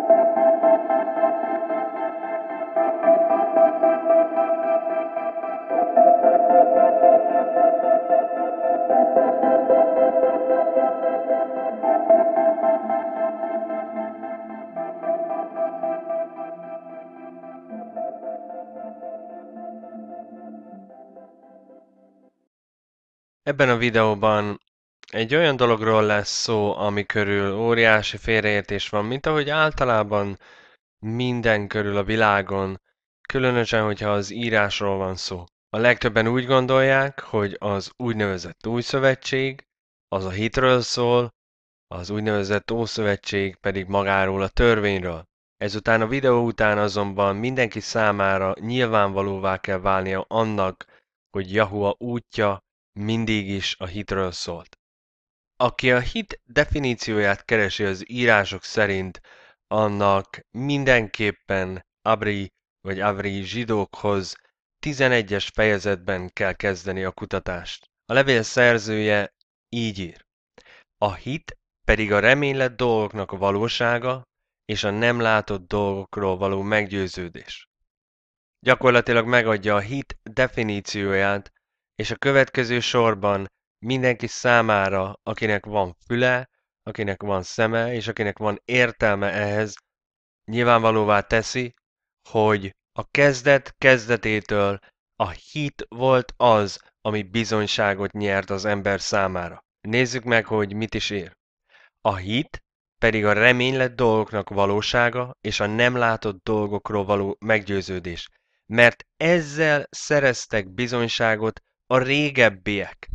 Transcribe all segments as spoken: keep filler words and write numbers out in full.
Ebben a videóban egy olyan dologról lesz szó, ami körül óriási félreértés van, mint ahogy általában minden körül a világon, különösen, hogyha az írásról van szó. A legtöbben úgy gondolják, hogy az úgynevezett Új Szövetség az a hitről szól, az úgynevezett Ószövetség pedig magáról a törvényről. Ezután a videó után azonban mindenki számára nyilvánvalóvá kell válnia annak, hogy Jahua útja mindig is a hitről szólt. Aki a hit definícióját keresi az írások szerint, annak mindenképpen Abri vagy Avri zsidókhoz tizenegyes fejezetben kell kezdeni a kutatást. A levél szerzője így ír. A hit pedig a reménylett dolgoknak a valósága és a nem látott dolgokról való meggyőződés. Gyakorlatilag megadja a hit definícióját, és a következő sorban mindenki számára, akinek van füle, akinek van szeme, és akinek van értelme ehhez, nyilvánvalóvá teszi, hogy a kezdet kezdetétől a hit volt az, ami bizonyságot nyert az ember számára. Nézzük meg, hogy mit is ér. A hit pedig a reménylett dolgoknak valósága és a nem látott dolgokról való meggyőződés, mert ezzel szereztek bizonyságot a régebbiek.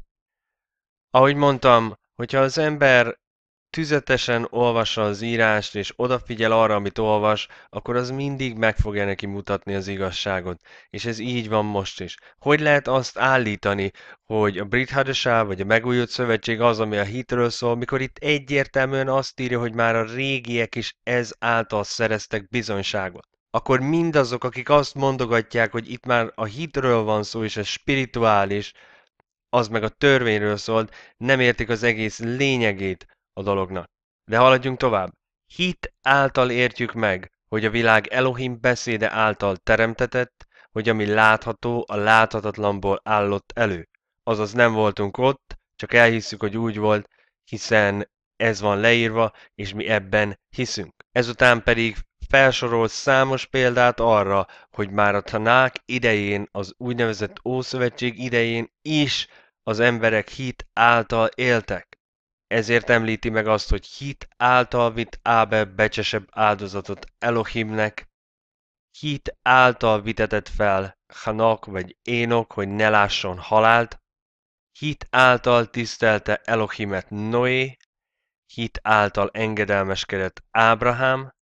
Ahogy mondtam, hogyha az ember tüzetesen olvassa az írást, és odafigyel arra, amit olvas, akkor az mindig meg fogja neki mutatni az igazságot. És ez így van most is. Hogy lehet azt állítani, hogy a Brit Hadasah vagy a Megújult Szövetség az, ami a hitről szól, mikor itt egyértelműen azt írja, hogy már a régiek is ez által szereztek bizonyságot? Akkor mindazok, akik azt mondogatják, hogy itt már a hitről van szó, és ez spirituális, az meg a törvényről szólt, nem értik az egész lényegét a dolognak. De haladjunk tovább. Hit által értjük meg, hogy a világ Elohim beszéde által teremtetett, hogy ami látható, a láthatatlanból állott elő. Azaz nem voltunk ott, csak elhisszük, hogy úgy volt, hiszen ez van leírva, és mi ebben hiszünk. Ezután pedig felsorol számos példát arra, hogy már a Tanák idején, az úgynevezett Ószövetség idején is az emberek hit által éltek. Ezért említi meg azt, hogy hit által vitt Ábel becsesebb áldozatot Elohimnek, hit által vitetett fel Hanak vagy Énok, hogy ne lásson halált, hit által tisztelte Elohimet Noé, hit által engedelmeskedett Ábrahám,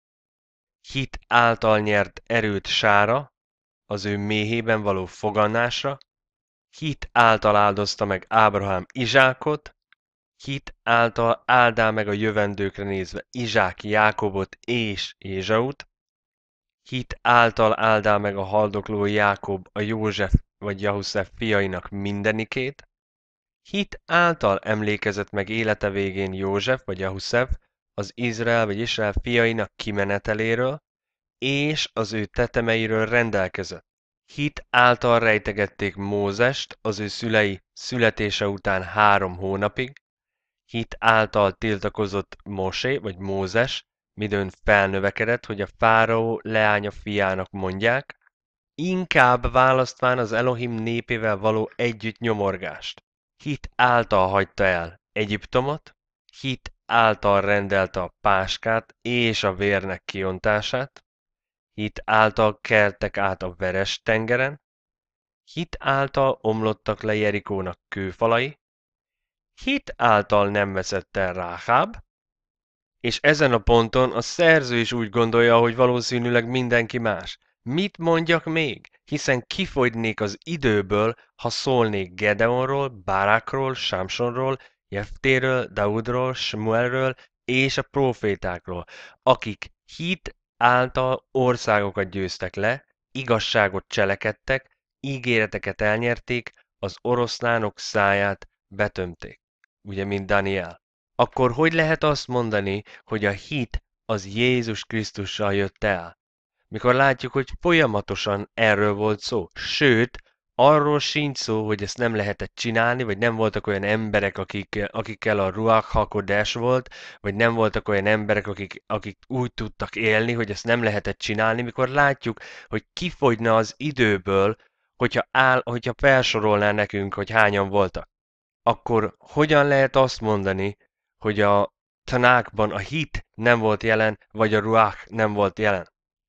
hit által nyert erőt Sára, az ő méhében való foganásra, hit által áldozta meg Ábrahám Izsákot, hit által áldál meg a jövendőkre nézve Izsák Jákobot és Ézsaut, hit által áldál meg a haldokló Jákob a József vagy Jahuszef fiainak mindenikét, hit által emlékezett meg élete végén József vagy Jahuszef az Izrael vagy Izrael fiainak kimeneteléről, és az ő tetemeiről rendelkezett. Hit által rejtegették Mózest az ő szülei születése után három hónapig, hit által tiltakozott Mosé vagy Mózes, midőn felnövekedett, hogy a fáraó leánya fiának mondják, inkább választván az Elohim népével való együtt nyomorgást. Hit által hagyta el Egyiptomot, hit által rendelte a páskát és a vérnek kiontását, hit által keltek át a veres tengeren, hit által omlottak le Jerikónak kőfalai, hit által nem veszett el Ráháb, és ezen a ponton a szerző is úgy gondolja, hogy valószínűleg mindenki más. Mit mondjak még? Hiszen kifogynék az időből, ha szólnék Gedeonról, Bárákról, Sámsonról, Jeftéről, Daudról, Smuelről és a profétákról, akik hit által országokat győztek le, igazságot cselekedtek, ígéreteket elnyerték, az oroszlánok száját betömték. Ugye, mint Daniel. Akkor hogy lehet azt mondani, hogy a hit az Jézus Krisztussal jött el. Mikor látjuk, hogy folyamatosan erről volt szó. Sőt, arról sincs szó, hogy ezt nem lehetett csinálni, vagy nem voltak olyan emberek, akik, akikkel a Ruach HaKodesh volt, vagy nem voltak olyan emberek, akik, akik úgy tudtak élni, hogy ezt nem lehetett csinálni, mikor látjuk, hogy kifogyna az időből, hogyha, áll, hogyha felsorolná nekünk, hogy hányan voltak. Akkor hogyan lehet azt mondani, hogy a Tanákban a hit nem volt jelen, vagy a Ruach nem volt jelen?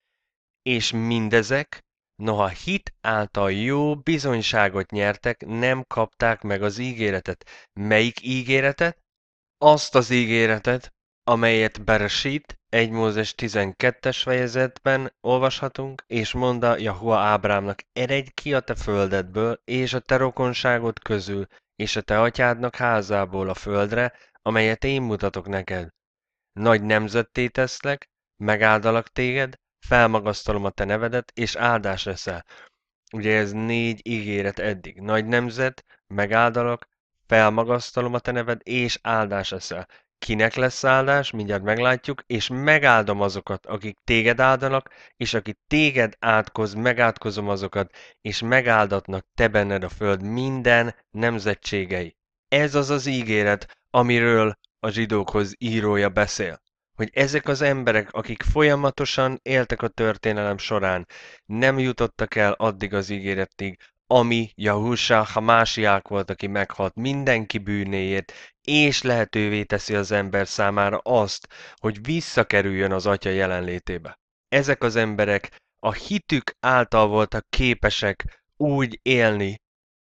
És mindezek, noha hit által jó bizonyságot nyertek, nem kapták meg az ígéretet. Melyik ígéretet? Azt az ígéretet, amelyet Bereshit egy Mózes tizenkettes fejezetben olvashatunk, és mondta Jahua Ábrámnak, eredj ki a te földedből, és a te rokonságod közül, és a te atyádnak házából a földre, amelyet én mutatok neked. Nagy nemzetté teszlek, megáldalak téged, felmagasztalom a te nevedet, és áldás leszel. Ugye ez négy ígéret eddig. Nagy nemzet, megáldalak, felmagasztalom a te neved, és áldás leszel. Kinek lesz áldás? Mindjárt meglátjuk, és megáldom azokat, akik téged áldanak, és akik téged átkoz, megátkozom azokat, és megáldatnak te benned a föld minden nemzetségei. Ez az az ígéret, amiről a zsidókhoz írója beszél. Hogy ezek az emberek, akik folyamatosan éltek a történelem során, nem jutottak el addig az ígéretig, ami Jahusá Hamásiák volt, aki meghalt mindenki bűnéért, és lehetővé teszi az ember számára azt, hogy visszakerüljön az Atya jelenlétébe. Ezek az emberek a hitük által voltak képesek úgy élni,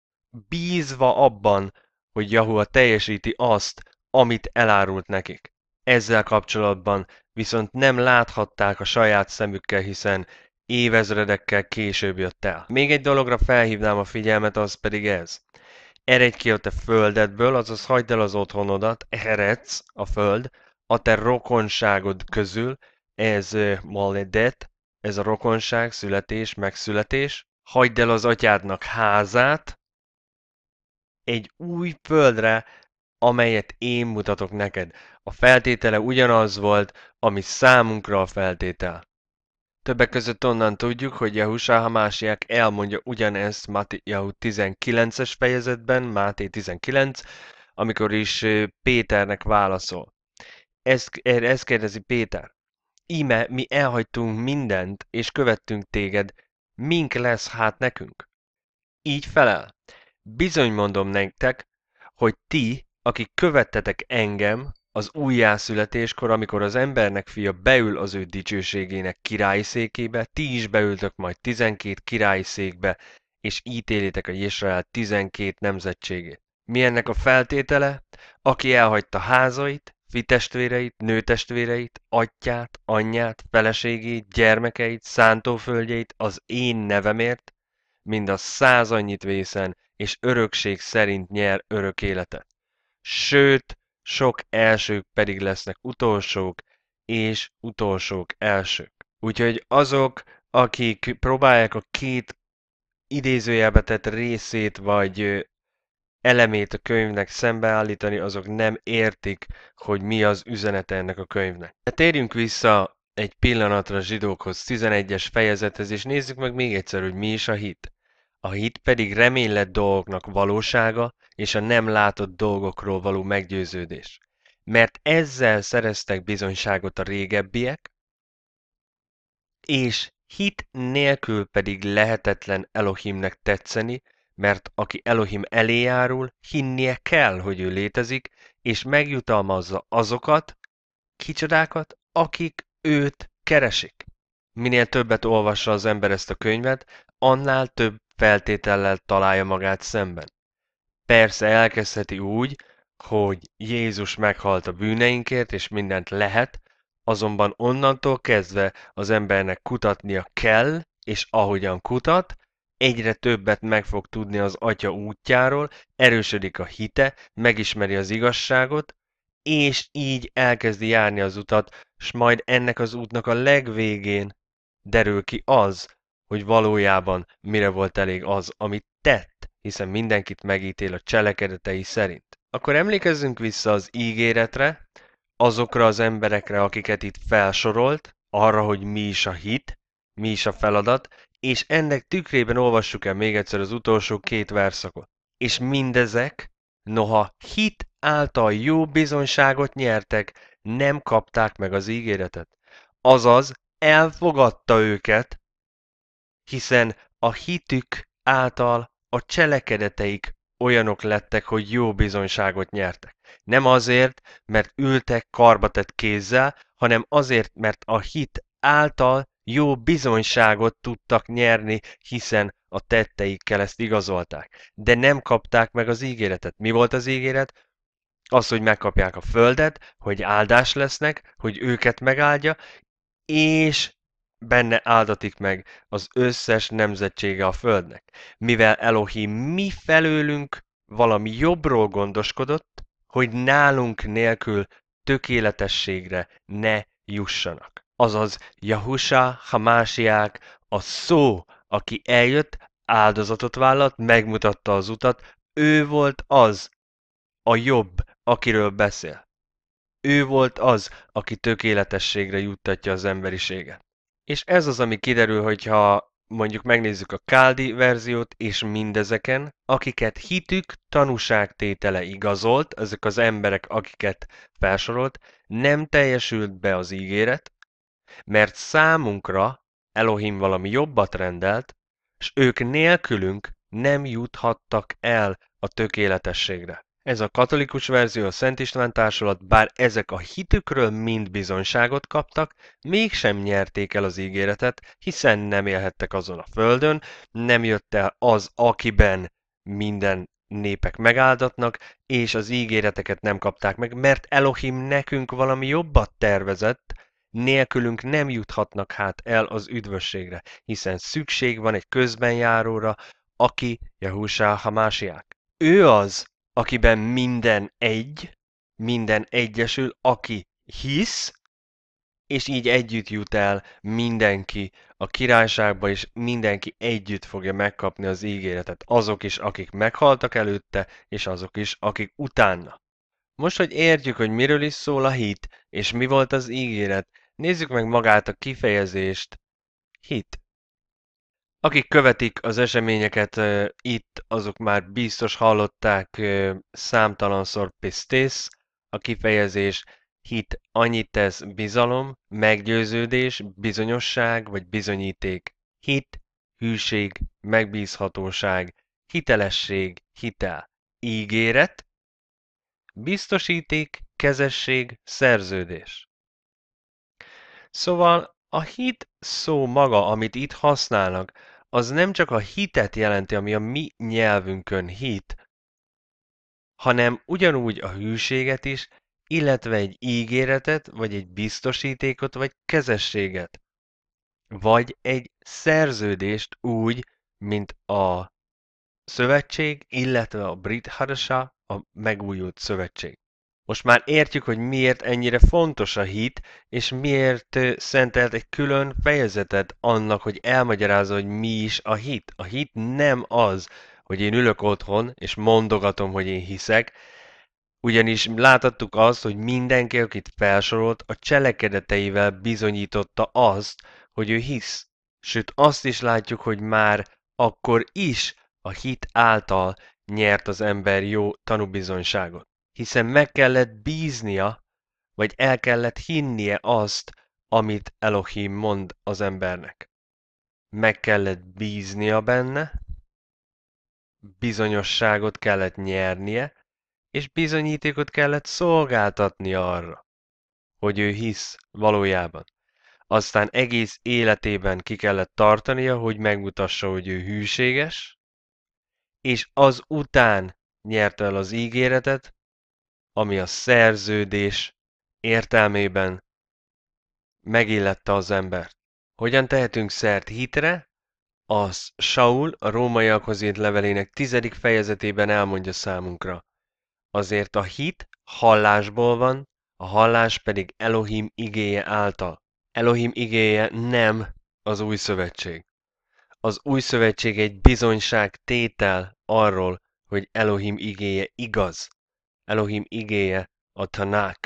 bízva abban, hogy Jahua teljesíti azt, amit elárult nekik. Ezzel kapcsolatban viszont nem láthatták a saját szemükkel, hiszen évezredekkel később jött el. Még egy dologra felhívnám a figyelmet, az pedig ez. Eredj ki a te földedből, azaz hagyd el az otthonodat, eredsz a föld, a te rokonságod közül, ez maledet, ez a rokonság, születés, megszületés, hagyd el az atyádnak házát, egy új földre, amelyet én mutatok neked. A feltétele ugyanaz volt, ami számunkra a feltétel. Többek között onnan tudjuk, hogy Jahusá Hamásiák elmondja ugyanezt Máté tizenkilences fejezetben, Máté tizenkilenc, amikor is Péternek válaszol. Ezt, ezt kérdezi Péter. Íme mi elhagytunk mindent, és követtünk téged, mink lesz hát nekünk? Így felel. Bizony mondom nektek, hogy ti, akik követtetek engem az újjászületéskor, amikor az embernek fia beül az ő dicsőségének királyi székébe, ti is beültök majd tizenkét királyi székbe, és ítélitek a Izrael tizenkét nemzetségét. Mi ennek a feltétele? Aki elhagyta házait, fitestvéreit, nőtestvéreit, atyját, anyját, feleségét, gyermekeit, szántóföldjeit az én nevemért, mind a száz annyit vészen, és örökség szerint nyer örök életet. Sőt, sok elsők pedig lesznek utolsók, és utolsók elsők. Úgyhogy azok, akik próbálják a két idézőjelbe tett részét, vagy elemét a könyvnek szembeállítani, azok nem értik, hogy mi az üzenete ennek a könyvnek. De térjünk vissza egy pillanatra a zsidókhoz, tizenegyes fejezethez, és nézzük meg még egyszer, hogy mi is a hit. A hit pedig reménylett dolgoknak valósága, és a nem látott dolgokról való meggyőződés. Mert ezzel szereztek bizonyságot a régebbiek, és hit nélkül pedig lehetetlen Elohimnek tetszeni, mert aki Elohim elé járul, hinnie kell, hogy ő létezik, és megjutalmazza azokat, kicsodákat, akik őt keresik. Minél többet olvassa az ember ezt a könyvet, annál több feltétellel találja magát szemben. Persze elkezdheti úgy, hogy Jézus meghalt a bűneinkért, és mindent lehet, azonban onnantól kezdve az embernek kutatnia kell, és ahogyan kutat, egyre többet meg fog tudni az Atya útjáról, erősödik a hite, megismeri az igazságot, és így elkezdi járni az utat, s majd ennek az útnak a legvégén derül ki az, hogy valójában mire volt elég az, amit tett, hiszen mindenkit megítél a cselekedetei szerint. Akkor emlékezzünk vissza az ígéretre, azokra az emberekre, akiket itt felsorolt, arra, hogy mi is a hit, mi is a feladat, és ennek tükrében olvassuk el még egyszer az utolsó két verszakot. És mindezek, noha hit által jó bizonyságot nyertek, nem kapták meg az ígéretet. Azaz elfogadta őket, hiszen a hitük által a cselekedeteik olyanok lettek, hogy jó bizonyságot nyertek. Nem azért, mert ültek karbatett kézzel, hanem azért, mert a hit által jó bizonyságot tudtak nyerni, hiszen a tetteikkel ezt igazolták. De nem kapták meg az ígéretet. Mi volt az ígéret? Az, hogy megkapják a földet, hogy áldás lesznek, hogy őket megáldja, és benne áldatik meg az összes nemzetsége a földnek. Mivel Elohim mi felőlünk valami jobbról gondoskodott, hogy nálunk nélkül tökéletességre ne jussanak. Azaz Jahusá Hamásiák, a szó, aki eljött, áldozatot vállalt, megmutatta az utat, ő volt az, a jobb, akiről beszél. Ő volt az, aki tökéletességre juttatja az emberiséget. És ez az, ami kiderül, hogyha mondjuk megnézzük a Káldi verziót, és mindezeken, akiket hitük tanúságtétele igazolt, ezek az emberek, akiket felsorolt, nem teljesült be az ígéret, mert számunkra Elohim valami jobbat rendelt, és ők nélkülünk nem juthattak el a tökéletességre. Ez a katolikus verzió, a Szent István társulat, bár ezek a hitükről mind bizonyságot kaptak, mégsem nyerték el az ígéretet, hiszen nem élhettek azon a földön, nem jött el az, akiben minden népek megáldatnak, és az ígéreteket nem kapták meg, mert Elohim nekünk valami jobbat tervezett, nélkülünk nem juthatnak hát el az üdvösségre, hiszen szükség van egy közbenjáróra, aki Jahusá Hamásiák. Ő az, akiben minden egy, minden egyesül, aki hisz, és így együtt jut el mindenki a királyságba, és mindenki együtt fogja megkapni az ígéretet. Azok is, akik meghaltak előtte, és azok is, akik utána. Most, hogy értjük, hogy miről is szól a hit, és mi volt az ígéret, nézzük meg magát a kifejezést, hit. Akik követik az eseményeket uh, itt, azok már biztos hallották uh, számtalanszor pistész, a kifejezés hit annyit tesz bizalom, meggyőződés, bizonyosság vagy bizonyíték. Hit, hűség, megbízhatóság, hitelesség, hitel. Ígéret, biztosíték, kezesség, szerződés. Szóval a hit szó maga, amit itt használnak, az nem csak a hitet jelenti, ami a mi nyelvünkön hit, hanem ugyanúgy a hűséget is, illetve egy ígéretet, vagy egy biztosítékot, vagy kezességet, vagy egy szerződést úgy, mint a szövetség, illetve a Brit Hadasha, a megújult szövetség. Most már értjük, hogy miért ennyire fontos a hit, és miért szentelt egy külön fejezetet annak, hogy elmagyarázza, hogy mi is a hit. A hit nem az, hogy én ülök otthon, és mondogatom, hogy én hiszek, ugyanis láthattuk azt, hogy mindenki, akit felsorolt, a cselekedeteivel bizonyította azt, hogy ő hisz. Sőt, azt is látjuk, hogy már akkor is a hit által nyert az ember jó tanúbizonyságot. Hiszen meg kellett bíznia, vagy el kellett hinnie azt, amit Elohim mond az embernek. Meg kellett bíznia benne, bizonyosságot kellett nyernie, és bizonyítékot kellett szolgáltatni arra, hogy ő hisz valójában. Aztán egész életében ki kellett tartania, hogy megmutassa, hogy ő hűséges, és az után nyerte el az ígéretet, ami a szerződés értelmében megillette az embert. Hogyan tehetünk szert hitre? Az Saul a rómaiakhoz írt levelének tizedik fejezetében elmondja számunkra. Azért a hit hallásból van, a hallás pedig Elohim igéje által. Elohim igéje nem az új szövetség. Az új szövetség egy bizonyság tétel arról, hogy Elohim igéje igaz. Elohim igéje a Tanák,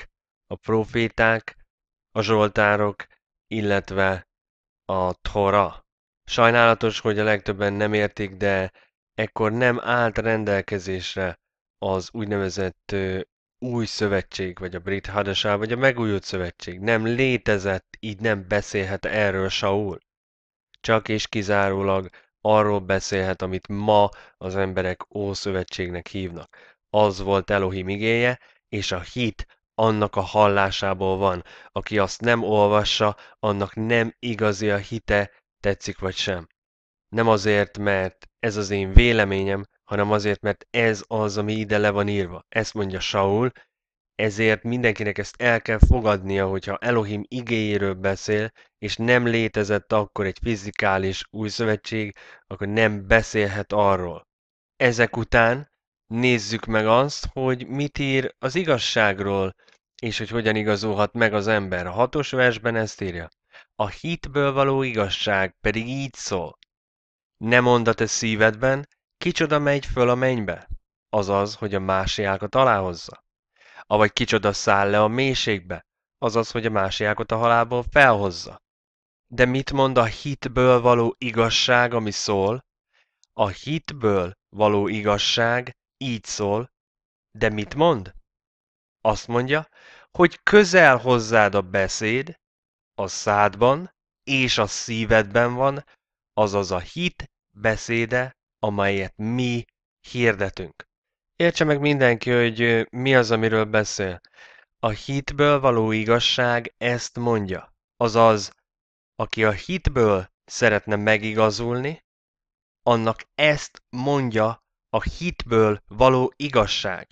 a proféták, a zsoltárok, illetve a Tora. Sajnálatos, hogy a legtöbben nem értik, de ekkor nem állt rendelkezésre az úgynevezett ö, új szövetség, vagy a brit hadaság, vagy a megújult szövetség. Nem létezett, így nem beszélhet erről Saul. Csak és kizárólag arról beszélhet, amit ma az emberek Ószövetségnek hívnak. Az volt Elohim igéje, és a hit annak a hallásából van. Aki azt nem olvassa, annak nem igazi a hite, tetszik vagy sem. Nem azért, mert ez az én véleményem, hanem azért, mert ez az, ami ide le van írva. Ezt mondja Saul, ezért mindenkinek ezt el kell fogadnia, hogyha Elohim igéjéről beszél, és nem létezett akkor egy fizikális új szövetség, akkor nem beszélhet arról. Ezek után nézzük meg azt, hogy mit ír az igazságról, és hogy hogyan igazolhat meg az ember. A hatos versben ezt írja. A hitből való igazság pedig így szól. Ne mondd a te szívedben, kicsoda megy föl a mennybe, azaz, hogy a másiákat aláhozza. Avagy kicsoda száll le a mélységbe, azaz, hogy a másiákat a halálból felhozza. De mit mond a hitből való igazság, ami szól? A hitből való igazság így szól, de mit mond? Azt mondja, hogy közel hozzád a beszéd, a szádban és a szívedben van, azaz a hit beszéde, amelyet mi hirdetünk. Értse meg mindenki, hogy mi az, amiről beszél. A hitből való igazság ezt mondja. Azaz, aki a hitből szeretne megigazulni, annak ezt mondja a hitből való igazság.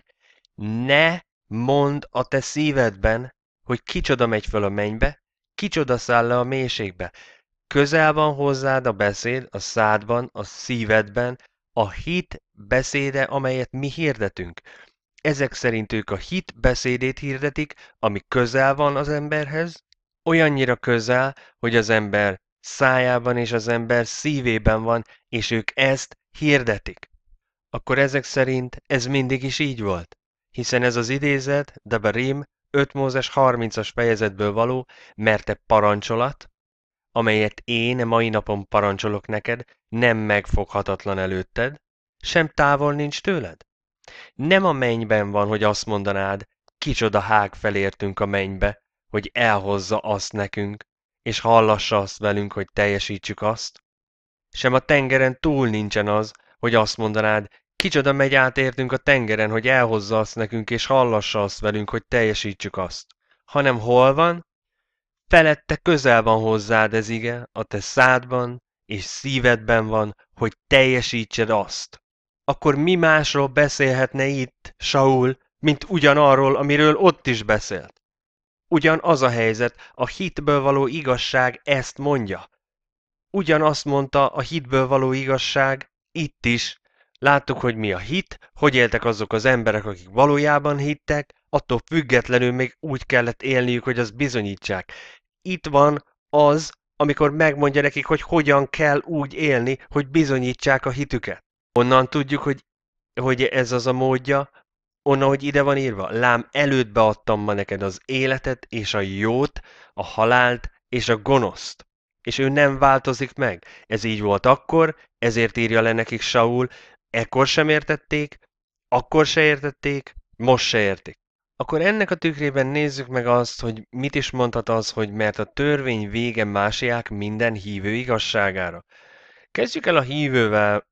Ne mondd a te szívedben, hogy kicsoda megy föl a mennybe, kicsoda száll le a mélységbe. Közel van hozzád a beszéd, a szádban, a szívedben, a hit beszéde, amelyet mi hirdetünk. Ezek szerint ők a hit beszédét hirdetik, ami közel van az emberhez, olyannyira közel, hogy az ember szájában és az ember szívében van, és ők ezt hirdetik. Akkor ezek szerint ez mindig is így volt, hiszen ez az idézet, Devarim, öt Mózes harmincas fejezetből való, merte parancsolat, amelyet én mai napon parancsolok neked, nem megfoghatatlan előtted, sem távol nincs tőled. Nem a mennyben van, hogy azt mondanád, kicsoda hág felértünk a mennybe, hogy elhozza azt nekünk, és hallassa azt velünk, hogy teljesítsük azt. Sem a tengeren túl nincsen az, hogy azt mondanád, kicsoda megy átértünk a tengeren, hogy elhozza azt nekünk, és hallassa azt velünk, hogy teljesítsük azt. Hanem hol van? Felette közel van hozzád ez ige, a te szádban és szívedben van, hogy teljesítsed azt. Akkor mi másról beszélhetne itt Saul, mint ugyanarról, amiről ott is beszélt? Ugyanaz a helyzet, a hitből való igazság ezt mondja. Ugyanazt mondta a hitből való igazság itt is. Láttuk, hogy mi a hit, hogy éltek azok az emberek, akik valójában hittek, attól függetlenül még úgy kellett élniük, hogy azt bizonyítsák. Itt van az, amikor megmondja nekik, hogy hogyan kell úgy élni, hogy bizonyítsák a hitüket. Onnan tudjuk, hogy, hogy ez az a módja, onnan, hogy ide van írva. Lám, elődbe adtam ma neked az életet és a jót, a halált és a gonoszt. És ő nem változik meg. Ez így volt akkor, ezért írja le nekik Saul, ekkor sem értették, akkor se értették, most se értik. Akkor ennek a tükrében nézzük meg azt, hogy mit is mondhat az, hogy mert a törvény vége másiák minden hívő igazságára. Kezdjük el a hívővel,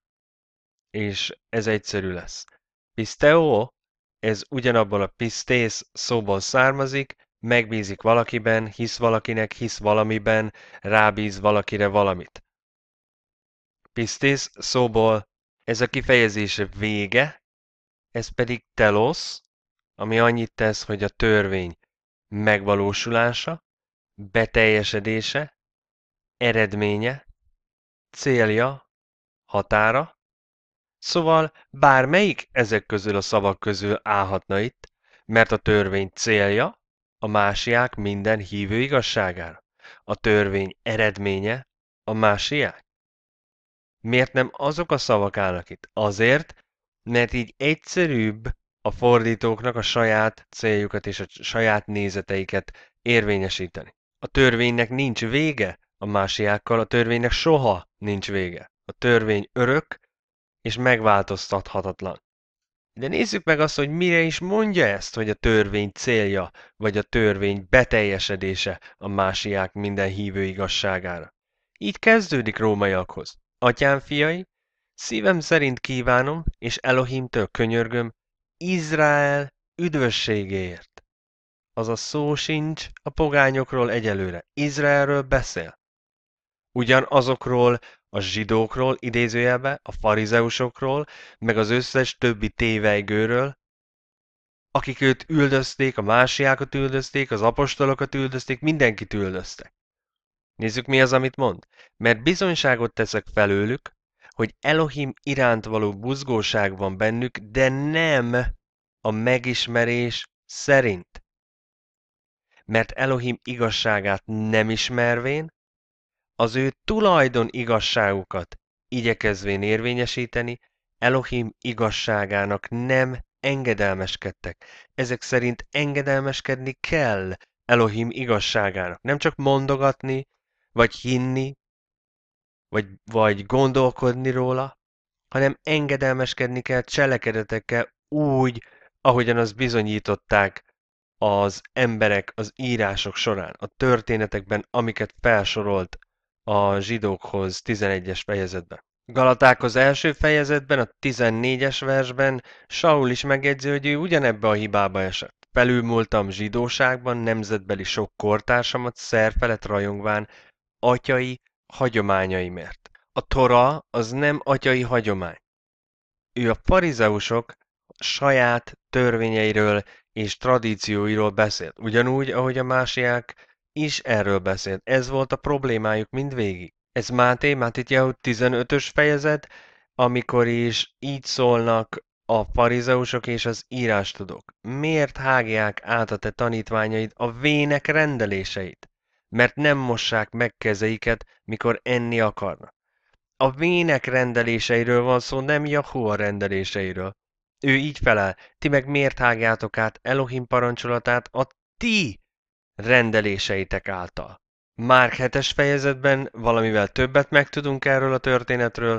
és ez egyszerű lesz. Pisteo, ez ugyanabból a pistész szóból származik, megbízik valakiben, hisz valakinek, hisz valamiben, rábíz valakire valamit. Pistész szóból ez a kifejezése vége, ez pedig telos, ami annyit tesz, hogy a törvény megvalósulása, beteljesedése, eredménye, célja, határa. Szóval bármelyik ezek közül a szavak közül állhatna itt, mert a törvény célja a másiák minden hívő igazságára. A törvény eredménye a másiák. Miért nem azok a szavak állnak itt? Azért, mert így egyszerűbb a fordítóknak a saját céljukat és a saját nézeteiket érvényesíteni. A törvénynek nincs vége a másiákkal, a törvénynek soha nincs vége. A törvény örök és megváltoztathatatlan. De nézzük meg azt, hogy mire is mondja ezt, hogy a törvény célja, vagy a törvény beteljesedése a másiák minden hívő igazságára. Így kezdődik rómaiakhoz. Atyám fiai, szívem szerint kívánom, és Elohimtől könyörgöm, Izrael üdvösségéért. Az a szó sincs a pogányokról egyelőre. Izraelről beszél. Ugyanazokról a zsidókról, idézőjelbe, a farizeusokról, meg az összes többi tévejgőről, akik őt üldözték, a másiákat üldözték, az apostolokat üldözték, mindenkit üldöztek. Nézzük, mi az, amit mond. Mert bizonyságot teszek felőlük, hogy Elohim iránt való buzgóság van bennük, de nem a megismerés szerint. Mert Elohim igazságát nem ismervén, az ő tulajdon igazságukat igyekezvén érvényesíteni, Elohim igazságának nem engedelmeskedtek. Ezek szerint engedelmeskedni kell Elohim igazságának. Nem csak mondogatni, vagy hinni, vagy, vagy gondolkodni róla, hanem engedelmeskedni kell cselekedetekkel úgy, ahogyan azt bizonyították az emberek az írások során, a történetekben, amiket felsorolt a zsidókhoz tizenegyes fejezetben. Galatákhoz első fejezetben, a tizennégyes versben Saul is megjegyzi, hogy ő ugyanebbe a hibába esett. Felülmúltam zsidóságban nemzetbeli sok kortársamat szerfelett rajongván atyai hagyományaimért. A Tora az nem atyai hagyomány. Ő a farizeusok saját törvényeiről és tradícióiról beszélt, ugyanúgy, ahogy a másiák is erről beszélt. Ez volt a problémájuk mindvégig. Ez Máté, Máté tizenötös fejezet, amikor is így szólnak a farizeusok és az írástudók. Miért hágják át a te tanítványaid a vének rendeléseit? Mert nem mossák meg kezeiket, mikor enni akarnak. A vének rendeléseiről van szó, nem Jahua rendeléseiről. Ő így felel, ti meg miért hágjátok át Elohim parancsolatát a ti rendeléseitek által. Márk hetes fejezetben valamivel többet megtudunk erről a történetről,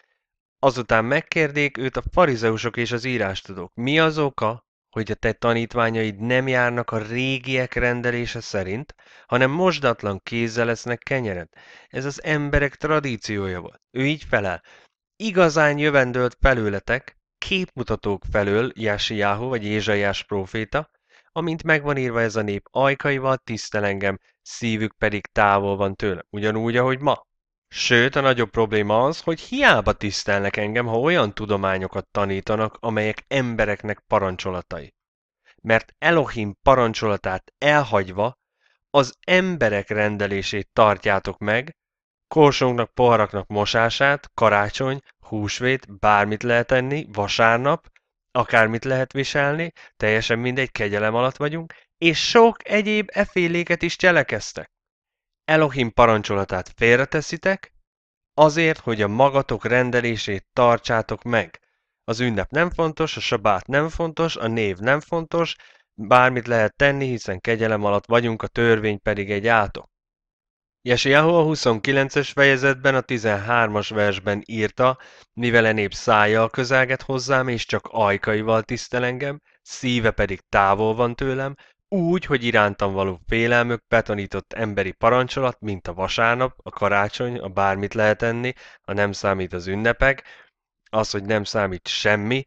azután megkérdék őt a farizeusok és az írástudók. Mi az oka, hogy a te tanítványaid nem járnak a régiek rendelése szerint, hanem mosdatlan kézzel lesznek kenyeret? Ez az emberek tradíciója volt. Ő így felel. Igazán jövendőlt felőletek, képmutatók felől Jásiáhu vagy Ézsaiás próféta, amint megvan írva ez a nép ajkaival tisztel engem, szívük pedig távol van tőlem, ugyanúgy, ahogy ma. Sőt, a nagyobb probléma az, hogy hiába tisztelnek engem, ha olyan tudományokat tanítanak, amelyek embereknek parancsolatai. Mert Elohim parancsolatát elhagyva az emberek rendelését tartjátok meg, korsónknak, poharaknak mosását, karácsony, húsvét, bármit lehet enni, vasárnap, akármit lehet viselni, teljesen mindegy, kegyelem alatt vagyunk, és sok egyéb eféléket is cselekeztek. Elohim parancsolatát félreteszitek, azért, hogy a magatok rendelését tartsátok meg. Az ünnep nem fontos, a sabát nem fontos, a név nem fontos, bármit lehet tenni, hiszen kegyelem alatt vagyunk, a törvény pedig egy átok. Jesajáhu a huszonkilences fejezetben a tizenhármas versben írta, mivel a nép szájjal közelget hozzám, és csak ajkaival tisztel engem, szíve pedig távol van tőlem, úgy, hogy irántam való félelmük betanított emberi parancsolat, mint a vasárnap, a karácsony, a bármit lehet enni, ha nem számít az ünnepek, az, hogy nem számít semmi.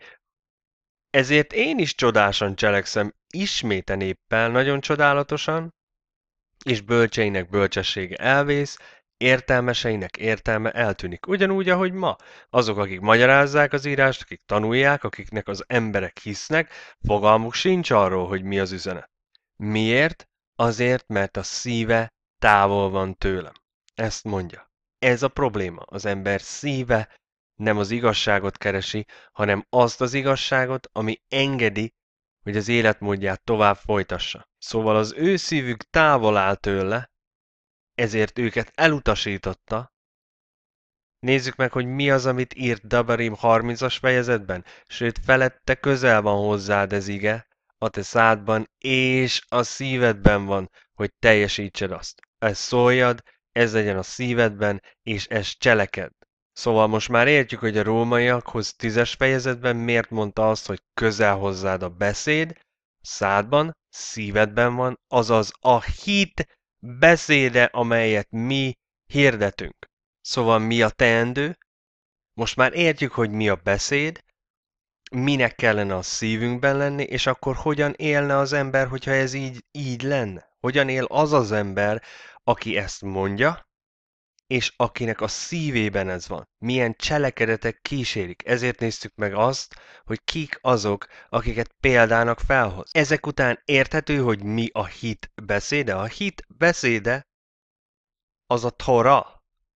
Ezért én is csodásan cselekszem, isméten éppen nagyon csodálatosan, és bölcseinek bölcsessége elvész, értelmeseinek értelme eltűnik. Ugyanúgy, ahogy ma. Azok, akik magyarázzák az írást, akik tanulják, akiknek az emberek hisznek, fogalmuk sincs arról, hogy mi az üzenet. Miért? Azért, mert a szíve távol van tőlem. Ezt mondja. Ez a probléma. Az ember szíve nem az igazságot keresi, hanem azt az igazságot, ami engedi, hogy az életmódját tovább folytassa. Szóval az ő szívük távol áll tőle, ezért őket elutasította, Nézzük meg, hogy mi az, amit írt Dabarim harmincas fejezetben, sőt felette közel van hozzád ez ige, a te szádban és a szívedben van, hogy teljesítsed azt. Ez szóljad, ez legyen a szívedben, és ez cseleked. Szóval most már értjük, hogy a rómaiakhoz tízes fejezetben miért mondta azt, hogy közel hozzád a beszéd, szádban, szívedben van, azaz a hit beszéde, amelyet mi hirdetünk. Szóval mi a teendő? Most már értjük, hogy mi a beszéd, minek kellene a szívünkben lenni, és akkor hogyan élne az ember, hogyha ez így, így lenne? Hogyan él az az ember, aki ezt mondja, és akinek a szívében ez van. Milyen cselekedetek kísérik. Ezért néztük meg azt, hogy kik azok, akiket példának felhoz. Ezek után érthető, hogy mi a hit beszéde. A hit beszéde az a Tora.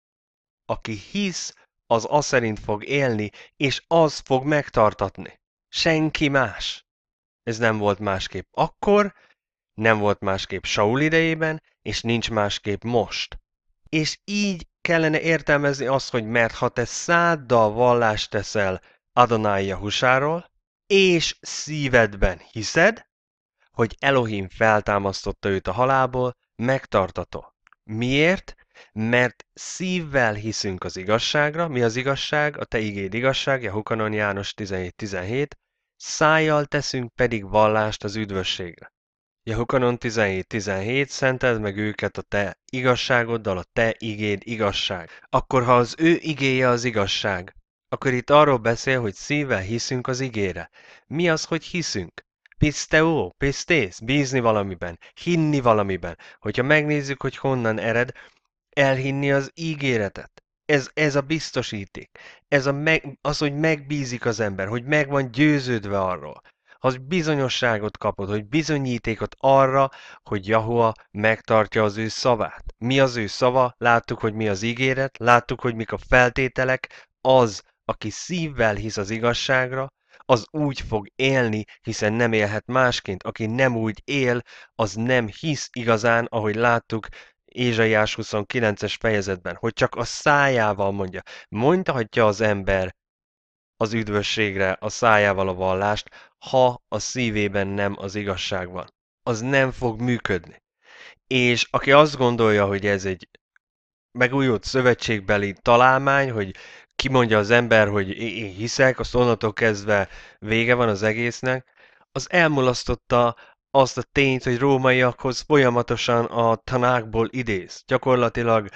Aki hisz, az az szerint fog élni, és az fog megtartatni. Senki más. Ez nem volt másképp akkor, nem volt másképp Saul idejében, és nincs másképp most. És így kellene értelmezni azt, hogy mert ha te száddal vallást teszel Adonai Jahusáról, és szívedben hiszed, hogy Elohim feltámasztotta őt a halálból, megtartató. Miért? Mert szívvel hiszünk az igazságra. Mi az igazság? A te igéd igazság, Hukanon János tizenhét tizenhét. Szájjal teszünk pedig vallást az üdvösségre. Hukanon tizenhét tizenhét. Szenteld meg őket a te igazságoddal, a te igéd igazság. Akkor ha az ő igéje az igazság, akkor itt arról beszél, hogy szívvel hiszünk az igére. Mi az, hogy hiszünk? Piszteó, pisztész, bízni valamiben, hinni valamiben. Hogyha megnézzük, hogy honnan ered, elhinni az ígéretet. Ez, ez a biztosíték. Ez a meg, az, hogy megbízik az ember, hogy meg van győződve arról. Az bizonyosságot kapod, hogy bizonyítékot arra, hogy Jahua megtartja az ő szavát. Mi az ő szava? Láttuk, hogy mi az ígéret, láttuk, hogy mik a feltételek. Az, aki szívvel hisz az igazságra, az úgy fog élni, hiszen nem élhet másként. Aki nem úgy él, az nem hisz igazán, ahogy láttuk Ézsaiás huszonkilences fejezetben, hogy csak a szájával mondja. Mondhatja az ember az üdvösségre a szájával a vallást, ha a szívében nem az igazság van. Az nem fog működni. És aki azt gondolja, hogy ez egy megújult szövetségbeli találmány, hogy kimondja az ember, hogy én hiszek, azt onnantól kezdve vége van az egésznek, az elmulasztotta azt a tényt, hogy rómaiakhoz folyamatosan a tanákból idéz. Gyakorlatilag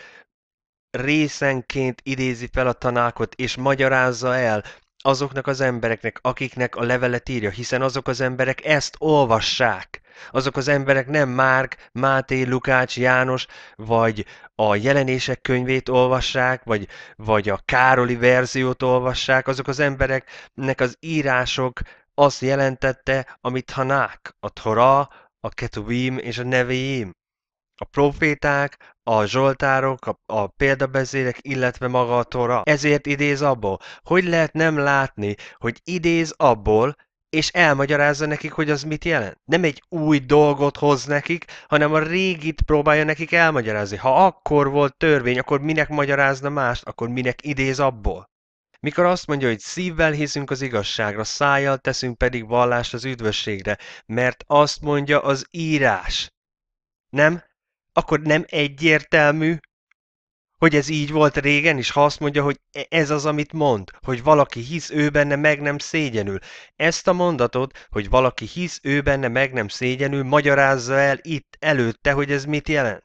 részenként idézi fel a tanákot, és magyarázza el azoknak az embereknek, akiknek a levelet írja, hiszen azok az emberek ezt olvassák. Azok az emberek nem Márk, Máté, Lukács, János, vagy a jelenések könyvét olvassák, vagy, vagy a Károli verziót olvassák. Azok az embereknek az írások azt jelentette, amit Tanák, a Torah, a Ketuvim és a Neviim. A proféták, a zsoltárok, a, a példabeszédek, illetve maga a Tóra. Ezért idéz abból. Hogy lehet nem látni, hogy idéz abból, és elmagyarázza nekik, hogy az mit jelent? Nem egy új dolgot hoz nekik, hanem a régit próbálja nekik elmagyarázni. Ha akkor volt törvény, akkor minek magyarázna mást, akkor minek idéz abból? Mikor azt mondja, hogy szívvel hiszünk az igazságra, szájjal teszünk pedig vallást az üdvösségre, mert azt mondja az írás. Nem? Akkor nem egyértelmű, hogy ez így volt régen is, ha azt mondja, hogy ez az, amit mond, hogy valaki hisz ő benne, meg nem szégyenül. Ezt a mondatot, hogy valaki hisz ő benne, meg nem szégyenül, magyarázza el itt előtte, hogy ez mit jelent.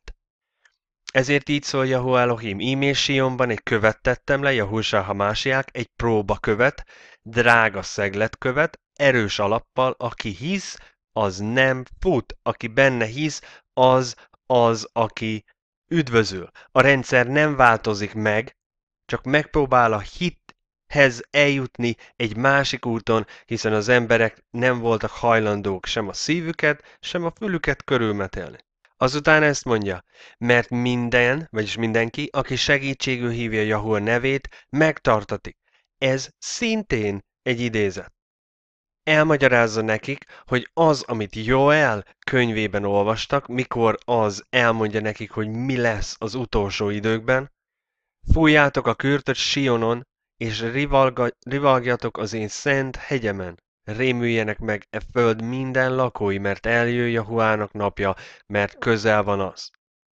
Ezért így szól Jahua Elohim, ímés Sionban egy követ tettem le, Jahusá Hamásiák, egy próbakövet, drága szegletkövet, erős alappal, aki hisz, az nem fut, aki benne hisz, az az, aki üdvözül. A rendszer nem változik meg, csak megpróbál a hithez eljutni egy másik úton, hiszen az emberek nem voltak hajlandók sem a szívüket, sem a fülüket körülmetélni. Azután ezt mondja, mert minden, vagyis mindenki, aki segítségül hívja Jahua nevét, megtartatik. Ez szintén egy idézet. Elmagyarázza nekik, hogy az, amit Joel könyvében olvastak, mikor az elmondja nekik, hogy mi lesz az utolsó időkben, Fújjátok a kürtöt Sionon, és rivalga, rivalgjatok az én szent hegyemen. Rémüljenek meg e föld minden lakói, mert eljön Jahuának napja, mert közel van az.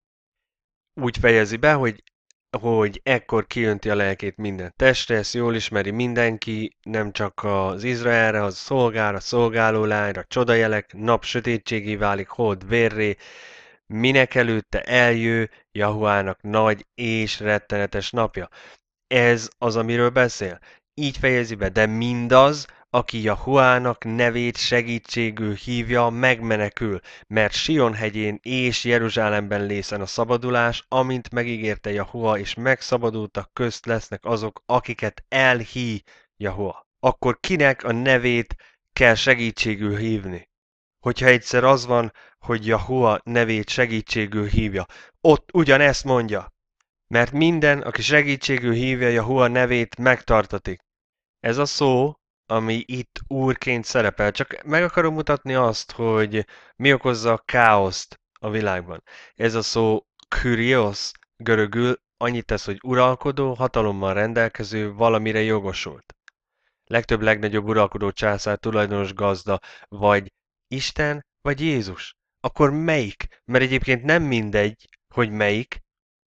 Úgy fejezi be, hogy, hogy ekkor kiönti a lelkét minden testre, ezt jól ismeri mindenki, nem csak az Izraelre, az szolgára, szolgáló lányra, csodajelek, nap sötétségé válik, hold vérré, minek előtte eljő Jahuának nagy és rettenetes napja. Ez az, amiről beszél. Így fejezi be, de mindaz, aki Jahuának nevét segítségül hívja, megmenekül, mert Sion hegyén és Jeruzsálemben lészen a szabadulás, amint megígérte Jahua, és megszabadultak közt lesznek azok, akiket elhí Jahua. Akkor kinek a nevét kell segítségül hívni? Hogyha egyszer az van, hogy Jahua nevét segítségül hívja, ott ugyanezt mondja. Mert minden, aki segítségül hívja Jahua nevét, megtartatik. Ez a szó, ami itt úrként szerepel, csak meg akarom mutatni azt, hogy mi okozza a káoszt a világban. Ez a szó Kyrios görögül annyit tesz, hogy uralkodó, hatalommal rendelkező, valamire jogosult. Legtöbb legnagyobb uralkodó császár, tulajdonos gazda, vagy Isten, vagy Jézus. Akkor melyik? Mert egyébként nem mindegy, hogy melyik,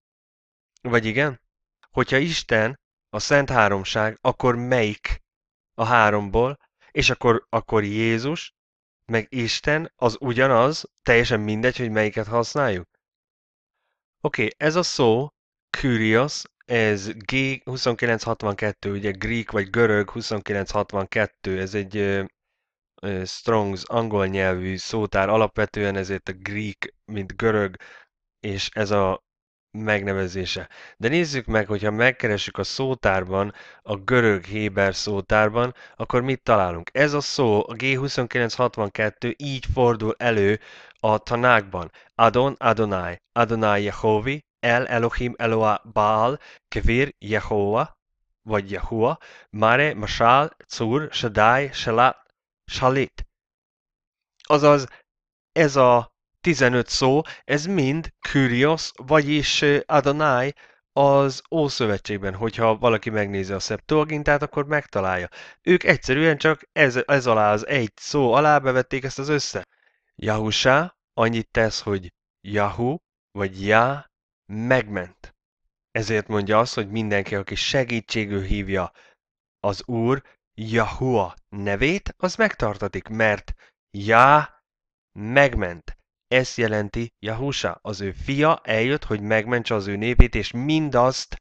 vagy igen? Hogyha Isten a Szent Háromság, akkor melyik a háromból, és akkor, akkor Jézus, meg Isten az ugyanaz, teljesen mindegy, hogy melyiket használjuk? Oké, okay, ez a szó, Kyrios, ez G huszonkilencszázhatvankettő, ugye Greek vagy görög huszonkilencszázhatvankettő, ez egy uh, uh, Strongs angol nyelvű szótár, alapvetően ezért a Greek, mint görög, és ez a megnevezése. De nézzük meg, hogyha megkeressük a szótárban, a görög héber szótárban, akkor mit találunk? Ez a szó, a G huszonkilencszázhatvankettő így fordul elő a tanákban. Adon, Adonai, Adonai Jehovi, El Elohim Eloah Baal, Kevir Jehova, vagy Jehua, Mare, Masál, Cur, Shaddai, Shalat, Shalit. Azaz ez a tizenöt szó, ez mind Kyrios, vagyis Adonai az Ószövetségben. Hogyha valaki megnézi a Septuagintát, akkor megtalálja. Ők egyszerűen csak ez, ez alá az egy szó alá bevették ezt az össze. Jahusá annyit tesz, hogy Jahu, vagy Já, megment. Ezért mondja azt, hogy mindenki, aki segítségül hívja az Úr Jahua nevét, az megtartatik, mert Já megment. Ezt jelenti Jahusá, az ő fia eljött, hogy megmentse az ő népét, és mindazt,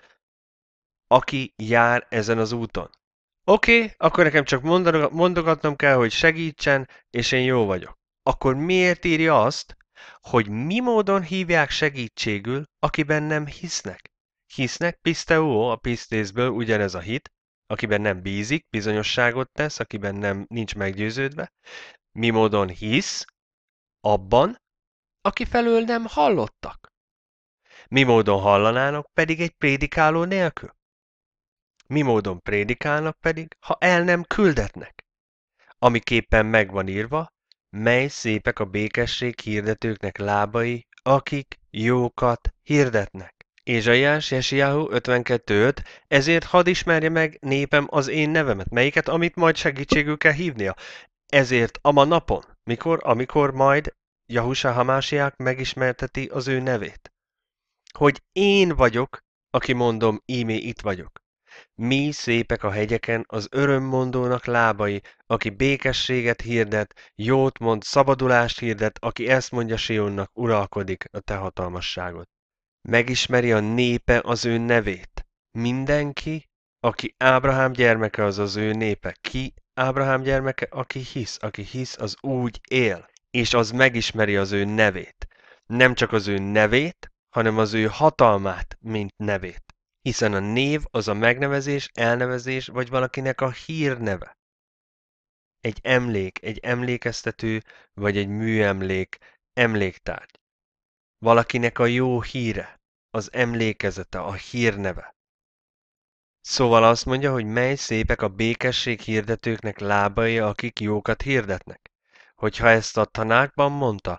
aki jár ezen az úton. Oké, okay, akkor nekem csak mondogatnom kell, hogy segítsen, és én jó vagyok. Akkor miért írja azt, hogy mi módon hívják segítségül, akiben nem hisznek? Hisznek, pisteuo, a pisztészből ugyanez a hit, akiben nem bízik, bizonyosságot tesz, akiben nem nincs meggyőződve. Mi módon hisz? Abban, aki felől nem hallottak. Mi módon hallanának pedig egy prédikáló nélkül? Mi módon prédikálnak pedig, ha el nem küldetnek? Amiképpen megvan írva, mely szépek a békesség hirdetőknek lábai, akik jókat hirdetnek. Ézsaiás, Jesiáhu ötvenkettő öt, ezért hadd ismerje meg népem az én nevemet, melyiket, amit majd segítségül kell hívnia. Ezért ama napon, mikor, amikor majd Jahusá Hamásiák megismerteti az ő nevét. Hogy én vagyok, aki mondom, ímé itt vagyok. Mi szépek a hegyeken az örömmondónak lábai, aki békességet hirdet, jót mond, szabadulást hirdet, aki ezt mondja Sionnak, uralkodik a te hatalmasságod. Megismeri a népe az ő nevét. Mindenki, aki Ábrahám gyermeke, az az ő népe. Ki Ábrahám gyermeke? Aki hisz. Aki hisz, az úgy él. És az megismeri az ő nevét. Nem csak az ő nevét, hanem az ő hatalmát, mint nevét. Hiszen a név az a megnevezés, elnevezés, vagy valakinek a hírneve. Egy emlék, egy emlékeztető, vagy egy műemlék, emléktárgy. Valakinek a jó híre, az emlékezete, a hírneve. Szóval azt mondja, hogy mely szépek a békesség hirdetőknek lábai, akik jókat hirdetnek. Hogyha ezt a tanákban mondta,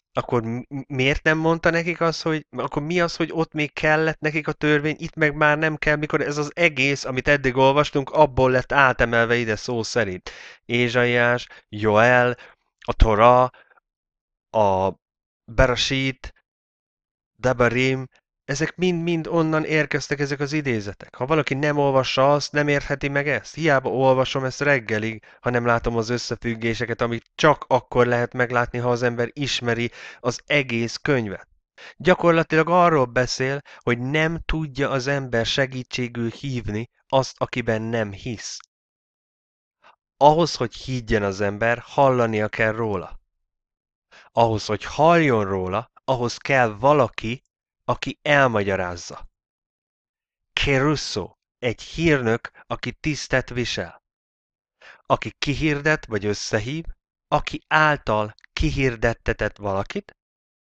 Akkor mi- miért nem mondta nekik azt, hogy akkor mi az, hogy ott még kellett nekik a törvény, itt meg már nem kell, mikor ez az egész, amit eddig olvastunk, abból lett átemelve ide szó szerint. Ézsaiás, Joel, a Tora, a Bereshit, Devarim, ezek mind-mind onnan érkeztek ezek az idézetek. Ha valaki nem olvassa azt, nem értheti meg ezt. Hiába olvasom ezt reggelig, ha nem látom az összefüggéseket, amit csak akkor lehet meglátni, ha az ember ismeri az egész könyvet. Gyakorlatilag arról beszél, hogy nem tudja az ember segítségül hívni azt, akiben nem hisz. Ahhoz, hogy higgyen az ember, hallania kell róla. Ahhoz, hogy halljon róla, ahhoz kell valaki, aki elmagyarázza. Kerusso, egy hírnök, aki tisztet visel. Aki kihirdet vagy összehív, aki által kihirdettetett valakit,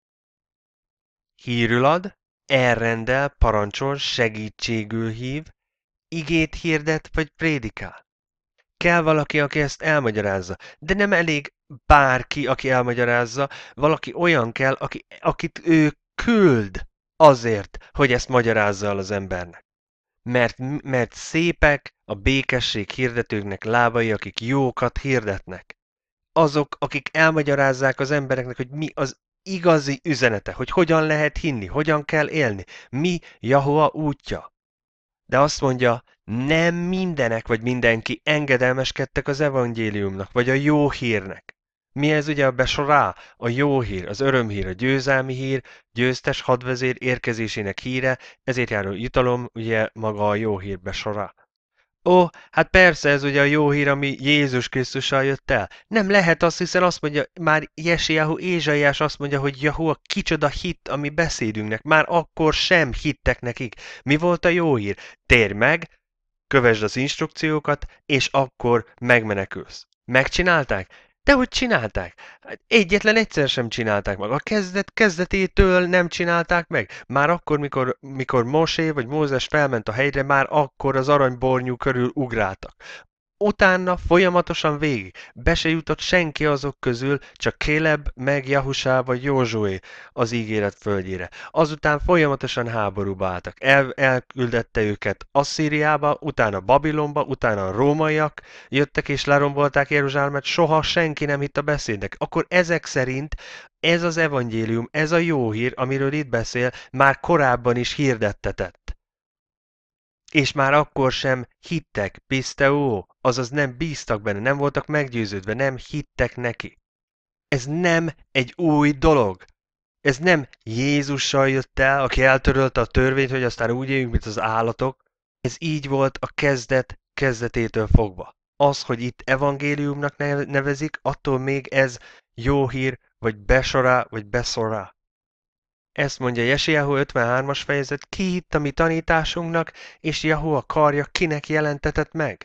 hírül ad, elrendel, parancsol, segítségül hív, igét hirdet vagy prédikál. Kell valaki, aki ezt elmagyarázza, de nem elég bárki, aki elmagyarázza, valaki olyan kell, aki, akit ő küld azért, hogy ezt magyarázza el az embernek. Mert, mert szépek a békesség hirdetőknek lábai, akik jókat hirdetnek. Azok, akik elmagyarázzák az embereknek, hogy mi az igazi üzenete, hogy hogyan lehet hinni, hogyan kell élni, mi Jahova útja. De azt mondja, nem mindenek vagy mindenki engedelmeskedtek az evangéliumnak, vagy a jó hírnek. Mi ez ugye a besorá? A jó hír, az örömhír, a győzelmi hír, győztes hadvezér érkezésének híre, ezért járó jutalom, ugye maga a jó hír besorá. Ó, hát persze ez ugye a jó hír, ami Jézus Krisztussal jött el. Nem lehet azt, hiszen azt mondja, már Jesiáhu Ézsaiás azt mondja, hogy Jahua kicsoda hit a mi beszédünknek. Már akkor sem hittek nekik. Mi volt a jó hír? Térj meg, kövesd az instrukciókat, és akkor megmenekülsz. Megcsinálták? Dehogy csinálták? Hát egyetlen egyszer sem csinálták meg. A kezdet kezdetétől nem csinálták meg. Már akkor, mikor, mikor Mosé vagy Mózes felment a hegyre, már akkor az aranybornyú körül ugráltak. Utána folyamatosan végig. Be se jutott senki azok közül, csak Kéleb, meg Jahusá vagy Józsué az ígéret földjére. Azután folyamatosan háborúba álltak. El, elküldette őket Asszíriába, utána Babilonba, utána a rómaiak jöttek és lerombolták Jeruzsálemet, soha senki nem hitt a beszédnek. Akkor ezek szerint ez az evangélium, ez a jó hír, amiről itt beszél, már korábban is hirdettetett. És már akkor sem hittek, piszteó, azaz nem bíztak benne, nem voltak meggyőződve, nem hittek neki. Ez nem egy új dolog. Ez nem Jézussal jött el, aki eltörölte a törvényt, hogy aztán úgy éljünk, mint az állatok. Ez így volt a kezdet kezdetétől fogva. Az, hogy itt evangéliumnak nevezik, attól még ez jó hír, vagy besorá, vagy beszorá. Ezt mondja Jesiáhu ötvenhármas fejezet, ki hitt a mi tanításunknak, és Jahua karja kinek jelentetett meg?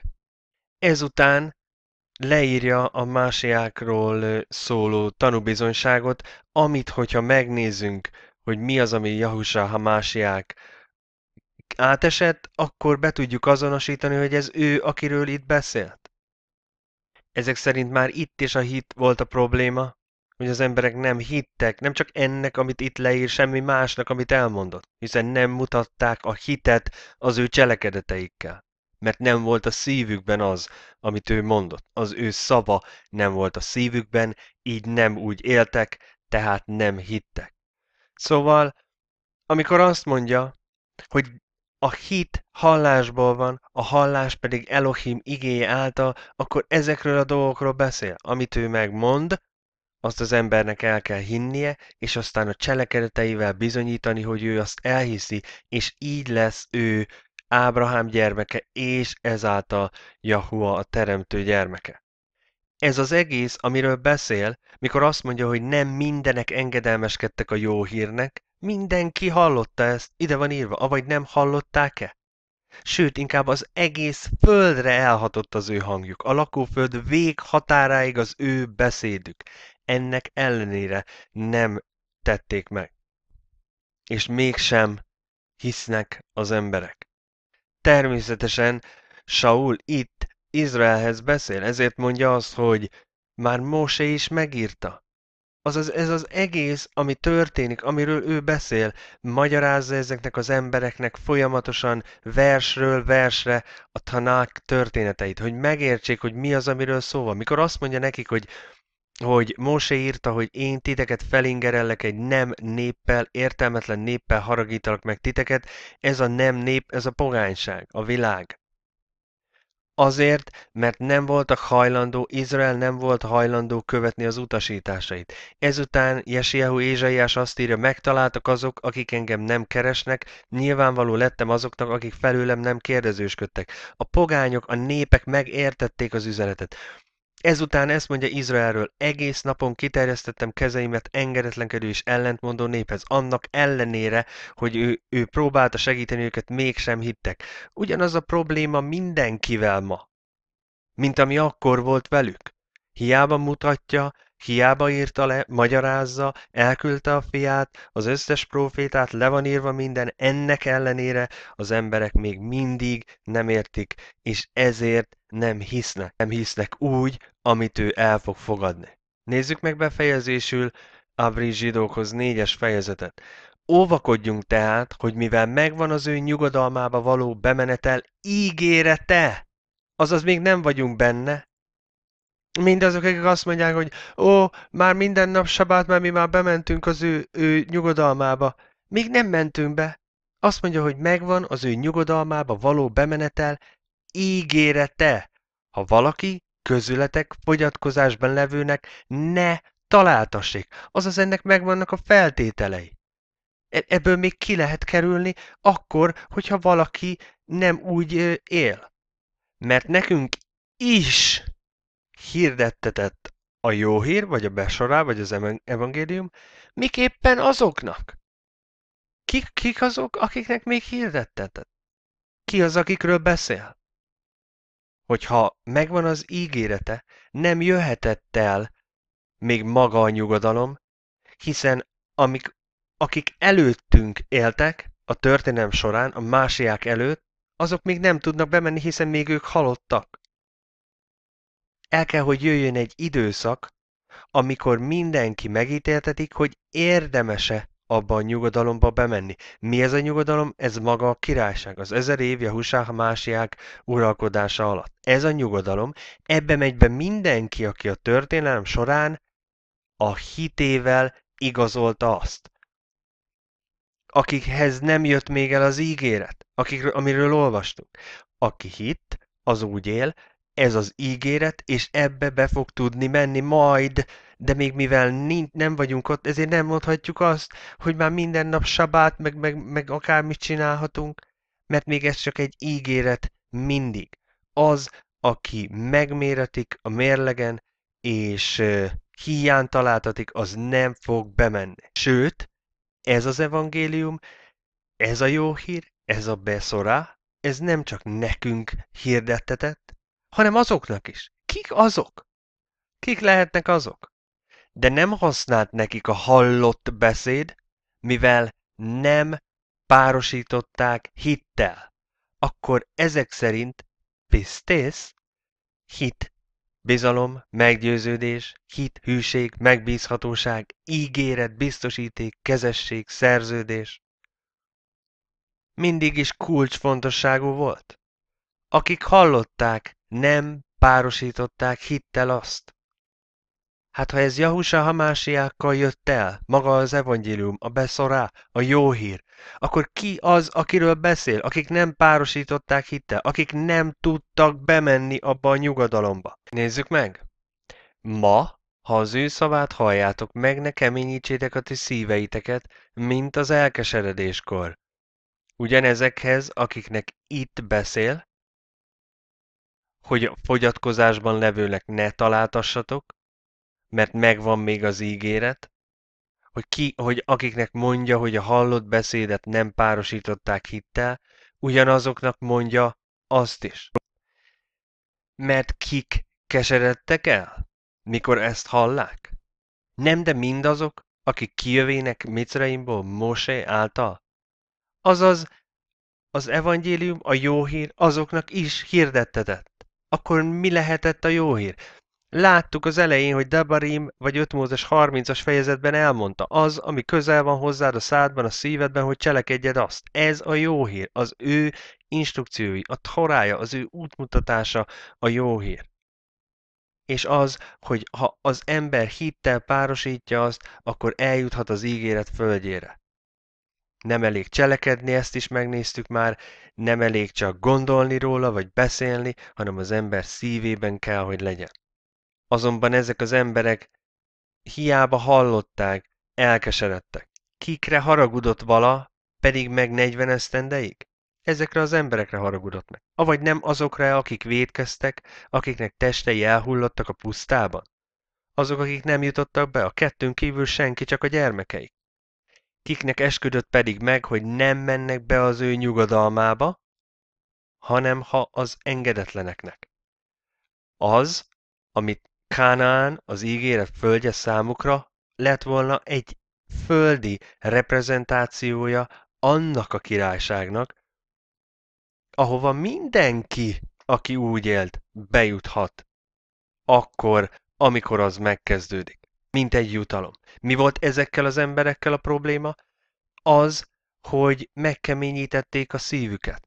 Ezután leírja a másiákról szóló tanúbizonyságot, amit, hogyha megnézzünk, hogy mi az, ami Jahusá ha másiák átesett, akkor be tudjuk azonosítani, hogy ez ő, akiről itt beszélt. Ezek szerint már itt is a hit volt a probléma, hogy az emberek nem hittek, nem csak ennek, amit itt leír, semmi másnak, amit elmondott, hiszen nem mutatták a hitet az ő cselekedeteikkel. Mert nem volt a szívükben az, amit ő mondott. Az ő szava nem volt a szívükben, így nem úgy éltek, tehát nem hittek. Szóval, amikor azt mondja, hogy a hit hallásból van, a hallás pedig Elohim igéje által, akkor ezekről a dolgokról beszél. Amit ő megmond, azt az embernek el kell hinnie, és aztán a cselekedeteivel bizonyítani, hogy ő azt elhiszi, és így lesz ő Ábrahám gyermeke, és ezáltal Jahua a teremtő gyermeke. Ez az egész, amiről beszél, mikor azt mondja, hogy nem mindenek engedelmeskedtek a jó hírnek, mindenki hallotta ezt, ide van írva, avagy nem hallották-e? Sőt, inkább az egész földre elhatott az ő hangjuk, a lakóföld vég határáig az ő beszédük. Ennek ellenére nem tették meg. És mégsem hisznek az emberek. Természetesen Saul itt Izraelhez beszél, ezért mondja azt, hogy már Móse is megírta. Azaz ez az egész, ami történik, amiről ő beszél, magyarázza ezeknek az embereknek folyamatosan versről versre a Tanák történeteit, hogy megértsék, hogy mi az, amiről szó van. Mikor azt mondja nekik, hogy hogy Móse írta, hogy én titeket felingerellek egy nem néppel, értelmetlen néppel haragítalak meg titeket, ez a nem nép, ez a pogányság, a világ. Azért, mert nem voltak hajlandó, Izrael nem volt hajlandó követni az utasításait. Ezután Jesiahu Ézsaiás azt írja, megtaláltak azok, akik engem nem keresnek, nyilvánvaló lettem azoknak, akik felőlem nem kérdezősködtek. A pogányok, a népek megértették az üzenetet. Ezután ezt mondja Izraelről, egész napon kiterjesztettem kezeimet engedetlenkedő és ellentmondó néphez, annak ellenére, hogy ő, ő próbálta segíteni őket, mégsem hittek. Ugyanaz a probléma mindenkivel ma, mint ami akkor volt velük. Hiába mutatja, hiába írta le, magyarázza, elküldte a fiát, az összes profétát, le van írva minden, ennek ellenére az emberek még mindig nem értik, és ezért nem hisznek. Nem hisznek úgy, amit ő el fog fogadni. Nézzük meg befejezésül Avri zsidókhoz négyes fejezetet. Óvakodjunk tehát, hogy mivel megvan az ő nyugodalmába való bemenetel ígérete, azaz még nem vagyunk benne, mindazok, akik azt mondják, hogy ó, már minden nap sabát, mert mi már bementünk az ő, ő nyugodalmába. Még nem mentünk be. Azt mondja, hogy megvan az ő nyugodalmába való bemenetel ígérete. Ha valaki közületek fogyatkozásban levőnek ne találtassék, azaz ennek megvannak a feltételei. E- Ebből még ki lehet kerülni akkor, hogyha valaki nem úgy ö, él. Mert nekünk is hirdettetett a jó hír, vagy a besorá, vagy az evangélium, miképpen azoknak. Kik, kik azok, akiknek még hirdettetett? Ki az, akikről beszél? Hogyha megvan az ígérete, nem jöhetett el még maga a nyugodalom, hiszen amik, akik előttünk éltek a történelem során, a másiák előtt, azok még nem tudnak bemenni, hiszen még ők halottak. El kell, hogy jöjjön egy időszak, amikor mindenki megítéltetik, hogy érdemese abba a nyugodalomba bemenni. Mi ez a nyugodalom? Ez maga a királyság, az ezer év Jahusá másiák uralkodása alatt. Ez a nyugodalom, ebbe megy be mindenki, aki a történelem során a hitével igazolta azt. Akikhez nem jött még el az ígéret, akikről, amiről olvastunk. Aki hitt, az úgy él, ez az ígéret, és ebbe be fog tudni menni majd, de még mivel nincs, nem vagyunk ott, ezért nem mondhatjuk azt, hogy már minden nap sabát, meg, meg, meg akármit csinálhatunk, mert még ez csak egy ígéret mindig. Az, aki megméretik a mérlegen, és uh, híján találtatik, az nem fog bemenni. Sőt, ez az evangélium, ez a jó hír, ez a beszorá, ez nem csak nekünk hirdettetett, hanem azoknak is. Kik azok? Kik lehetnek azok? De nem használt nekik a hallott beszéd, mivel nem párosították hittel. Akkor ezek szerint pisztész, hit, bizalom, meggyőződés, hit, hűség, megbízhatóság, ígéret, biztosíték, kezesség, szerződés mindig is kulcsfontosságú volt. Akik hallották, nem párosították hittel azt. Hát ha ez Jahusá hamásiákkal jött el, maga az evangélium, a beszorá, a jó hír, akkor ki az, akiről beszél, akik nem párosították hittel, akik nem tudtak bemenni abba a nyugodalomba? Nézzük meg! Ma, ha az ő szavát halljátok, meg ne keményítsétek a ti szíveiteket, mint az elkeseredéskor. Ugyanezekhez, akiknek itt beszél, hogy a fogyatkozásban levőnek ne találtassatok, mert megvan még az ígéret, hogy, ki, hogy akiknek mondja, hogy a hallott beszédet nem párosították hittel, ugyanazoknak mondja azt is. Mert kik keseredtek el, mikor ezt hallák? Nem, de mindazok, akik kijövének Micraimból Móse által? Azaz, az evangélium, a jó hír azoknak is hirdettetett. Akkor mi lehetett a jó hír? Láttuk az elején, hogy Debarim vagy öt Mózes harmincas fejezetben elmondta, az, ami közel van hozzád a szádban, a szívedben, hogy cselekedjed azt. Ez a jó hír, az ő instrukciói, a Torája, az ő útmutatása a jó hír. És az, hogy ha az ember hittel párosítja azt, akkor eljuthat az ígéret földjére. Nem elég cselekedni, ezt is megnéztük már, nem elég csak gondolni róla, vagy beszélni, hanem az ember szívében kell, hogy legyen. Azonban ezek az emberek hiába hallották, elkeseredtek. Kikre haragudott vala, pedig meg negyven esztendeig? Ezekre az emberekre haragudott meg. Avagy nem azokra, akik vétkeztek, akiknek testei elhullottak a pusztában? Azok, akik nem jutottak be, a kettőn kívül senki, csak a gyermekeik. Kiknek esküdött pedig meg, hogy nem mennek be az ő nyugodalmába, hanem ha az engedetleneknek. Az, amit Kánaán, az ígéret földje számukra, lett volna egy földi reprezentációja annak a királyságnak, ahova mindenki, aki úgy élt, bejuthat, akkor, amikor az megkezdődik, mint egy jutalom. Mi volt ezekkel az emberekkel a probléma? Az, hogy megkeményítették a szívüket.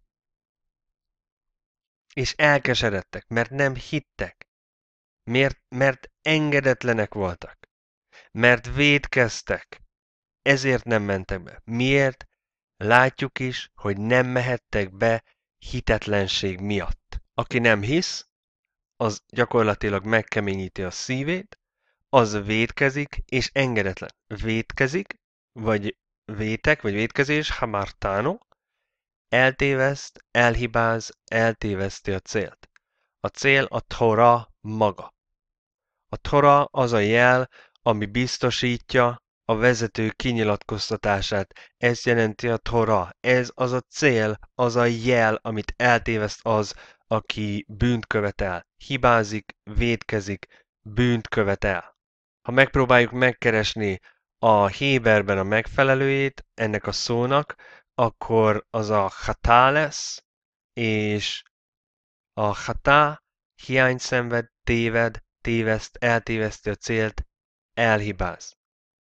És elkeseredtek, mert nem hittek. Miért? Mert engedetlenek voltak. Mert vétkeztek. Ezért nem mentek be. Miért? Látjuk is, hogy nem mehettek be hitetlenség miatt. Aki nem hisz, az gyakorlatilag megkeményíti a szívét, az vétkezik és engedetlen. Vétkezik, vagy vétek, vagy vétkezés, hamartano, eltéveszt, elhibáz, eltéveszti a célt. A cél a Tora maga. A Tora az a jel, ami biztosítja a vezető kinyilatkoztatását. Ez jelenti a Tora. Ez az a cél, az a jel, amit eltéveszt az, aki bűnt követel. Hibázik, vétkezik, bűnt követel. Ha megpróbáljuk megkeresni a Héberben a megfelelőjét ennek a szónak, akkor az a hatá lesz, és a hatá hiány szenved, téved, téveszt, eltéveszti a célt, elhibáz.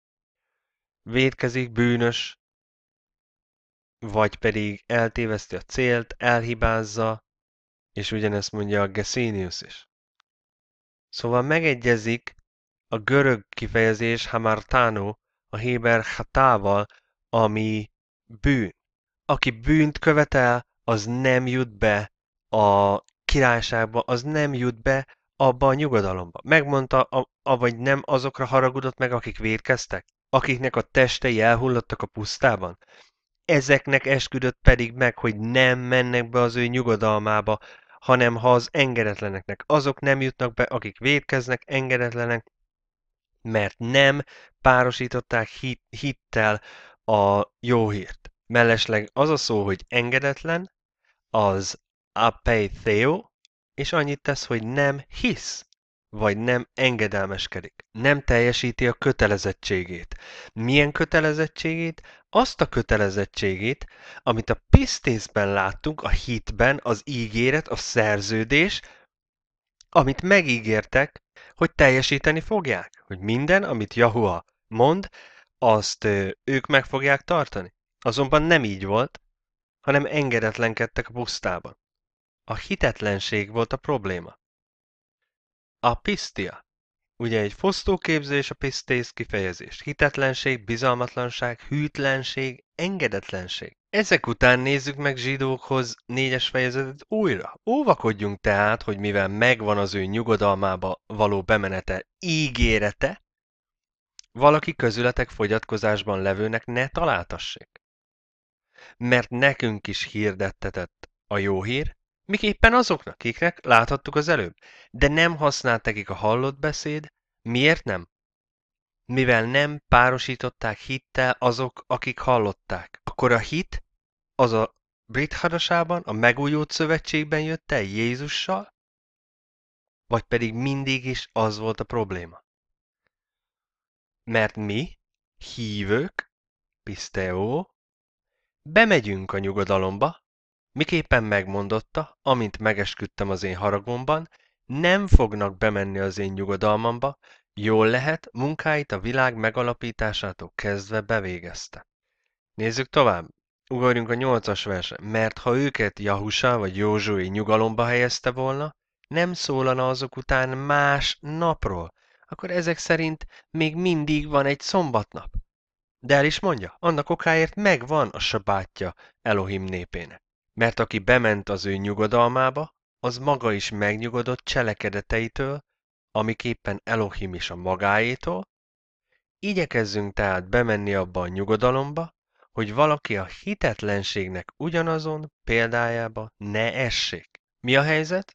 Vétkezik, bűnös, vagy pedig eltéveszti a célt, elhibázza, és ugyanezt mondja a Gesenius is. Szóval megegyezik a görög kifejezés hamartano a héber hatával, ami bűn. Aki bűnt követel, az nem jut be a királyságba, az nem jut be abba a nyugodalomba. Megmondta, avagy nem azokra haragudott meg, akik vétkeztek? Akiknek a testei elhullottak a pusztában? Ezeknek esküdött pedig meg, hogy nem mennek be az ő nyugodalmába, hanem ha az engedetleneknek. Azok nem jutnak be, akik vétkeznek, engedetlenek, mert nem párosították hit, hittel a jó hírt. Mellesleg az a szó, hogy engedetlen, az apeitheo, és annyit tesz, hogy nem hisz, vagy nem engedelmeskedik. Nem teljesíti a kötelezettségét. Milyen kötelezettségét? Azt a kötelezettségét, amit a pisztészben láttunk, a hitben, az ígéret, a szerződés, amit megígértek, hogy teljesíteni fogják. Hogy minden, amit Jahua mond, azt ők meg fogják tartani. Azonban nem így volt, hanem engedetlenkedtek a pusztában. A hitetlenség volt a probléma. A pisztia. Ugye egy fosztóképzés a pisztész kifejezés. Hitetlenség, bizalmatlanság, hűtlenség, engedetlenség. Ezek után nézzük meg zsidókhoz négyes fejezetet újra. Óvakodjunk tehát, hogy mivel megvan az ő nyugodalmába való bemenete ígérete, valaki közületek fogyatkozásban levőnek ne találtassék. Mert nekünk is hirdettetett a jó hír, miképpen azoknak, akiknek láthattuk az előbb, de nem használt nekik a hallott beszéd. Miért nem? Mivel nem párosították hittel azok, akik hallották. Akkor a hit az a brit hadasában, a megújult szövetségben jött el Jézussal, vagy pedig mindig is az volt a probléma? Mert mi, hívők, piszteó, bemegyünk a nyugodalomba, miképpen megmondotta, amint megesküdtem az én haragomban, Nem fognak bemenni az én nyugodalmamba, jól lehet, munkáit a világ megalapításától kezdve bevégezte. Nézzük tovább. Ugorjunk a nyolcas versre. Mert ha őket Jahusa vagy Józsué nyugalomba helyezte volna, nem szólana azok után más napról, akkor ezek szerint még mindig van egy szombatnap. De el is mondja, annak okáért megvan a sabátja Elohim népének. Mert aki bement az ő nyugodalmába, az maga is megnyugodott cselekedeteitől, amiképpen Elohim is a magáétól. Igyekezzünk tehát bemenni abba a nyugodalomba, hogy valaki a hitetlenségnek ugyanazon példájába ne essék. Mi a helyzet?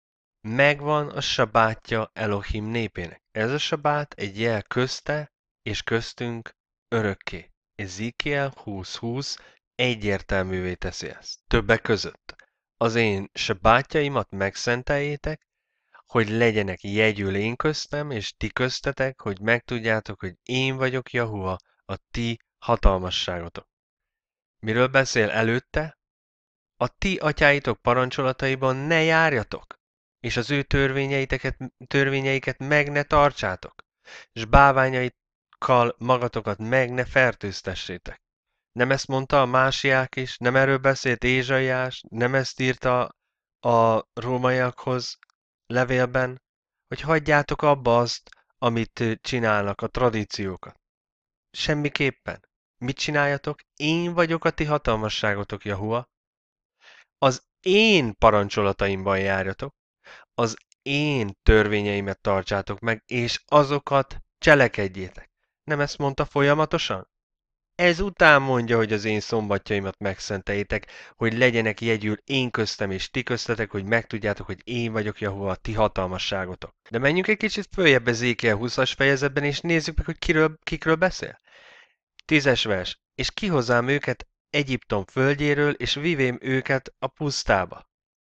Megvan a sabátja Elohim népének. Ez a sabát egy jel közte és köztünk örökké. Ezékiel húsz húsz egyértelművé teszi ezt. Többek között. Az én sabátjaimat megszenteljétek, hogy legyenek jegyül én köztem és ti köztetek, hogy megtudjátok, hogy én vagyok Jahua, a ti hatalmasságotok. Miről beszél előtte? A ti atyáitok parancsolataiban ne járjatok, és az ő törvényeiket, törvényeiket meg ne tartsátok, és bálványaikkal magatokat meg ne fertőztessétek. Nem ezt mondta a Másiák is, nem erről beszélt Ézsaiás, nem ezt írta a rómaiakhoz levélben, hogy hagyjátok abba azt, amit csinálnak, a tradíciókat. Semmiképpen. Mit csináljatok? Én vagyok a ti hatalmasságotok, Jahua. Az én parancsolataimban járjatok, az én törvényeimet tartsátok meg, és azokat cselekedjétek. Nem ezt mondta folyamatosan? Ezután mondja, hogy az én szombatjaimat megszenteljétek, hogy legyenek jegyül én köztem és ti köztetek, hogy megtudjátok, hogy én vagyok Jahova, a ti hatalmasságotok. De menjünk egy kicsit följebb Ezékiel húszas fejezetben, és nézzük meg, hogy kiről, kikről beszél. Tízes vers. És kihozzám őket Egyiptom földjéről, és vivém őket a pusztába.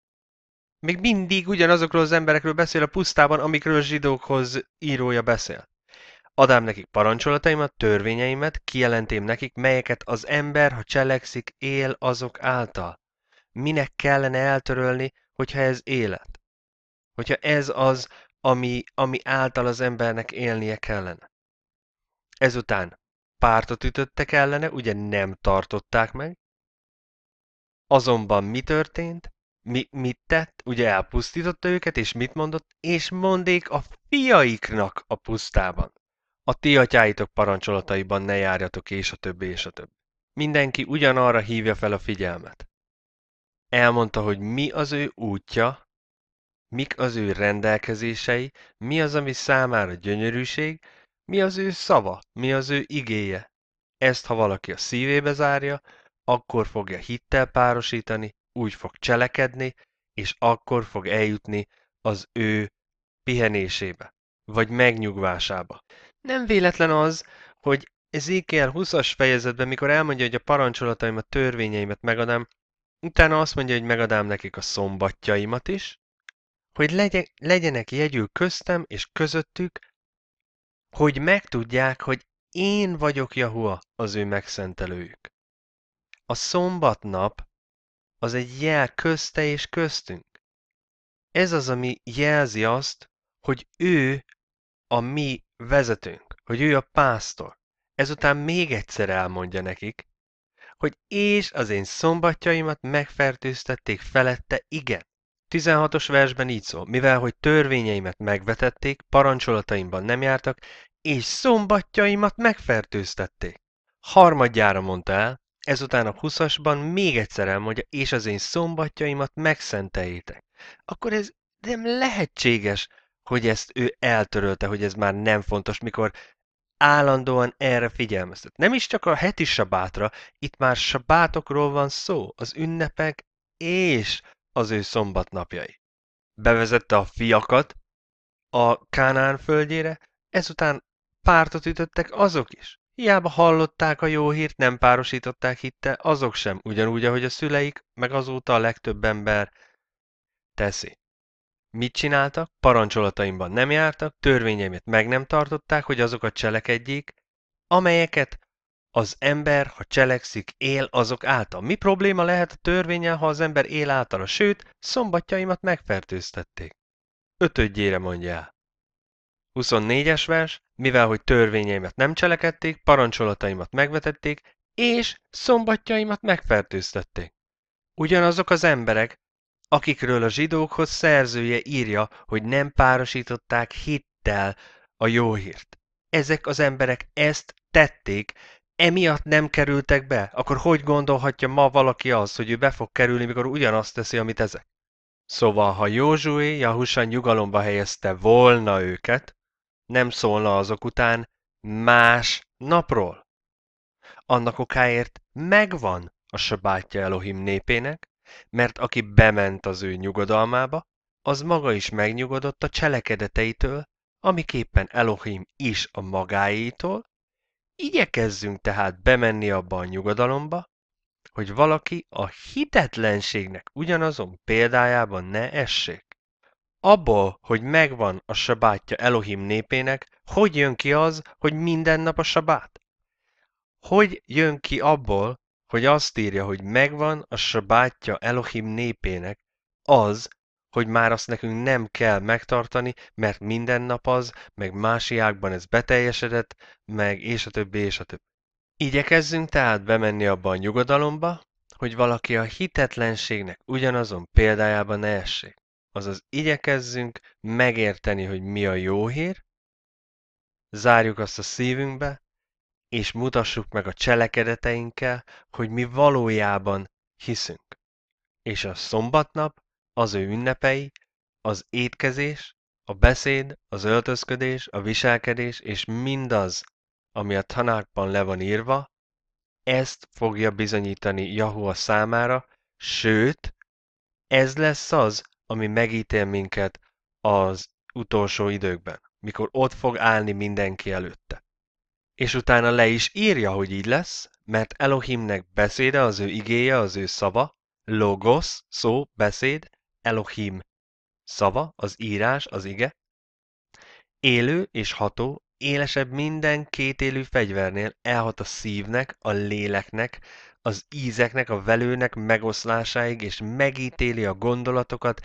Még mindig ugyanazokról az emberekről beszél a pusztában, amikről a zsidókhoz írója beszél. Adám nekik parancsolataimat, törvényeimet, kijelentém nekik, melyeket az ember, ha cselekszik, él azok által. Minek kellene eltörölni, hogyha ez élet? Hogyha ez az, ami, ami által az embernek élnie kellene. Ezután pártot ütöttek ellene, ugye nem tartották meg. Azonban mi történt? Mi, mit tett? Ugye elpusztította őket, és mit mondott? És mondék a fiaiknak a pusztában. A ti atyáitok parancsolataiban ne járjatok, és a többi, és a többi. Mindenki ugyanarra hívja fel a figyelmet. Elmondta, hogy mi az ő útja, mik az ő rendelkezései, mi az, ami számára gyönyörűség, mi az ő szava, mi az ő igéje. Ezt, ha valaki a szívébe zárja, akkor fogja hittel párosítani, úgy fog cselekedni, és akkor fog eljutni az ő pihenésébe, vagy megnyugvásába. Nem véletlen az, hogy Ezékiel húszas fejezetben, mikor elmondja, hogy a parancsolataimat, törvényeimet megadám, utána azt mondja, hogy megadám nekik a szombatjaimat is, hogy legyen, legyenek jegyül köztem és közöttük, hogy megtudják, hogy én vagyok Jahua, az ő megszentelőjük. A szombatnap az egy jel közte és köztünk. Ez az, ami jelzi azt, hogy ő a mi vezetőnk, hogy ő a pásztor. Ezután még egyszer elmondja nekik, hogy és az én szombatjaimat megfertőztették felette, igen. tizenhatos versben így szól, mivel hogy törvényeimet megvetették, parancsolataimban nem jártak, és szombatjaimat megfertőztették. Harmadjára mondta el, ezután a huszasban még egyszer elmondja, és az én szombatjaimat megszenteljétek. Akkor ez nem lehetséges, hogy ezt ő eltörölte, hogy ez már nem fontos, mikor állandóan erre figyelmeztet. Nem is csak a heti sabátra, itt már sabátokról van szó, az ünnepek és az ő szombatnapjai. Bevezette a fiakat a Kánaán földjére, ezután pártot ütöttek azok is. Hiába hallották a jó hírt, nem párosították hittel, azok sem, ugyanúgy, ahogy a szüleik, meg azóta a legtöbb ember teszi. Mit csináltak? Parancsolataimban nem jártak, törvényeimet meg nem tartották, hogy azokat cselekedjék, amelyeket az ember, ha cselekszik, él azok által. Mi probléma lehet a törvénnyel, ha az ember él általa? Sőt, szombatjaimat megfertőztették. ötödjére mondja el. huszonnégyes vers, mivel hogy törvényeimet nem cselekedték, parancsolataimat megvetették, és szombatjaimat megfertőztették. Ugyanazok az emberek, akikről a zsidókhoz szerzője írja, hogy nem párosították hittel a jó hírt. Ezek az emberek ezt tették, emiatt nem kerültek be, akkor hogy gondolhatja ma valaki az, hogy ő be fog kerülni, mikor ugyanazt teszi, amit ezek? Szóval, ha Józsué Jahusa nyugalomba helyezte volna őket, nem szólna azok után más napról. Annak okáért megvan a sabátja Elohim népének, mert aki bement az ő nyugodalmába, az maga is megnyugodott a cselekedeteitől, amiképpen Elohim is a magáétól. Igyekezzünk tehát bemenni abba a nyugodalomba, hogy valaki a hitetlenségnek ugyanazon példájában ne essék. Abból, hogy megvan a sabátja Elohim népének, hogy jön ki az, hogy minden nap a sabát? Hogy jön ki abból, hogy azt írja, hogy megvan a sabátja Elohim népének, az, hogy már azt nekünk nem kell megtartani, mert minden nap az, meg másiákban ez beteljesedett, meg és a többi, és a többi. Igyekezzünk tehát bemenni abba a nyugodalomba, hogy valaki a hitetlenségnek ugyanazon példájában ne essék. Azaz igyekezzünk megérteni, hogy mi a jó hír, zárjuk azt a szívünkbe, és mutassuk meg a cselekedeteinkkel, hogy mi valójában hiszünk. És a szombatnap, az ő ünnepei, az étkezés, a beszéd, az öltözködés, a viselkedés és mindaz, ami a tanákban le van írva, ezt fogja bizonyítani Jahua számára, sőt, ez lesz az, ami megítél minket az utolsó időkben, mikor ott fog állni mindenki előtte. És utána le is írja, hogy így lesz, mert Elohimnek beszéde, az ő igéje, az ő szava, logos, szó, beszéd, Elohim szava, az írás, az ige, élő és ható, élesebb minden kétélű fegyvernél, elhat a szívnek, a léleknek, az ízeknek, a velőnek megoszlásáig, és megítéli a gondolatokat,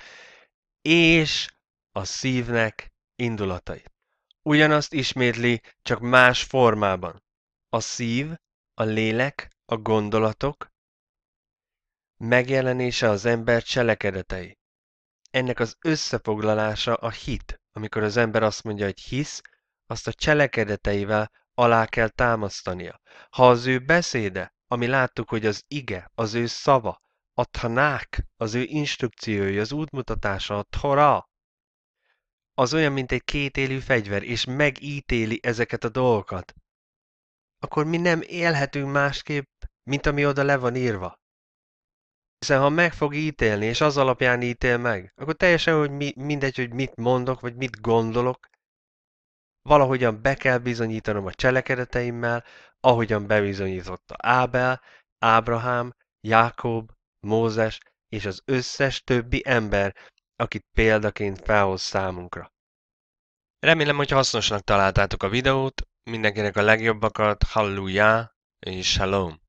és a szívnek indulatait. Ugyanazt ismétli, csak más formában. A szív, a lélek, a gondolatok megjelenése az ember cselekedetei. Ennek az összefoglalása a hit. Amikor az ember azt mondja, hogy hisz, azt a cselekedeteivel alá kell támasztania. Ha az ő beszéde, ami láttuk, hogy az ige, az ő szava, a tanák, az ő instrukciói, az útmutatása, a Torah, az olyan, mint egy kétélű fegyver, és megítéli ezeket a dolgokat, akkor mi nem élhetünk másképp, mint ami oda le van írva. Hiszen ha meg fog ítélni, és az alapján ítél meg, akkor teljesen hogy mi, mindegy, hogy mit mondok, vagy mit gondolok, valahogyan be kell bizonyítanom a cselekedeteimmel, ahogyan bebizonyította Ábel, Ábrahám, Jákob, Mózes és az összes többi ember, akit példaként felhoz számunkra. Remélem, hogy hasznosnak találtátok a videót, mindenkinek a legjobbakat, hallelujah és shalom!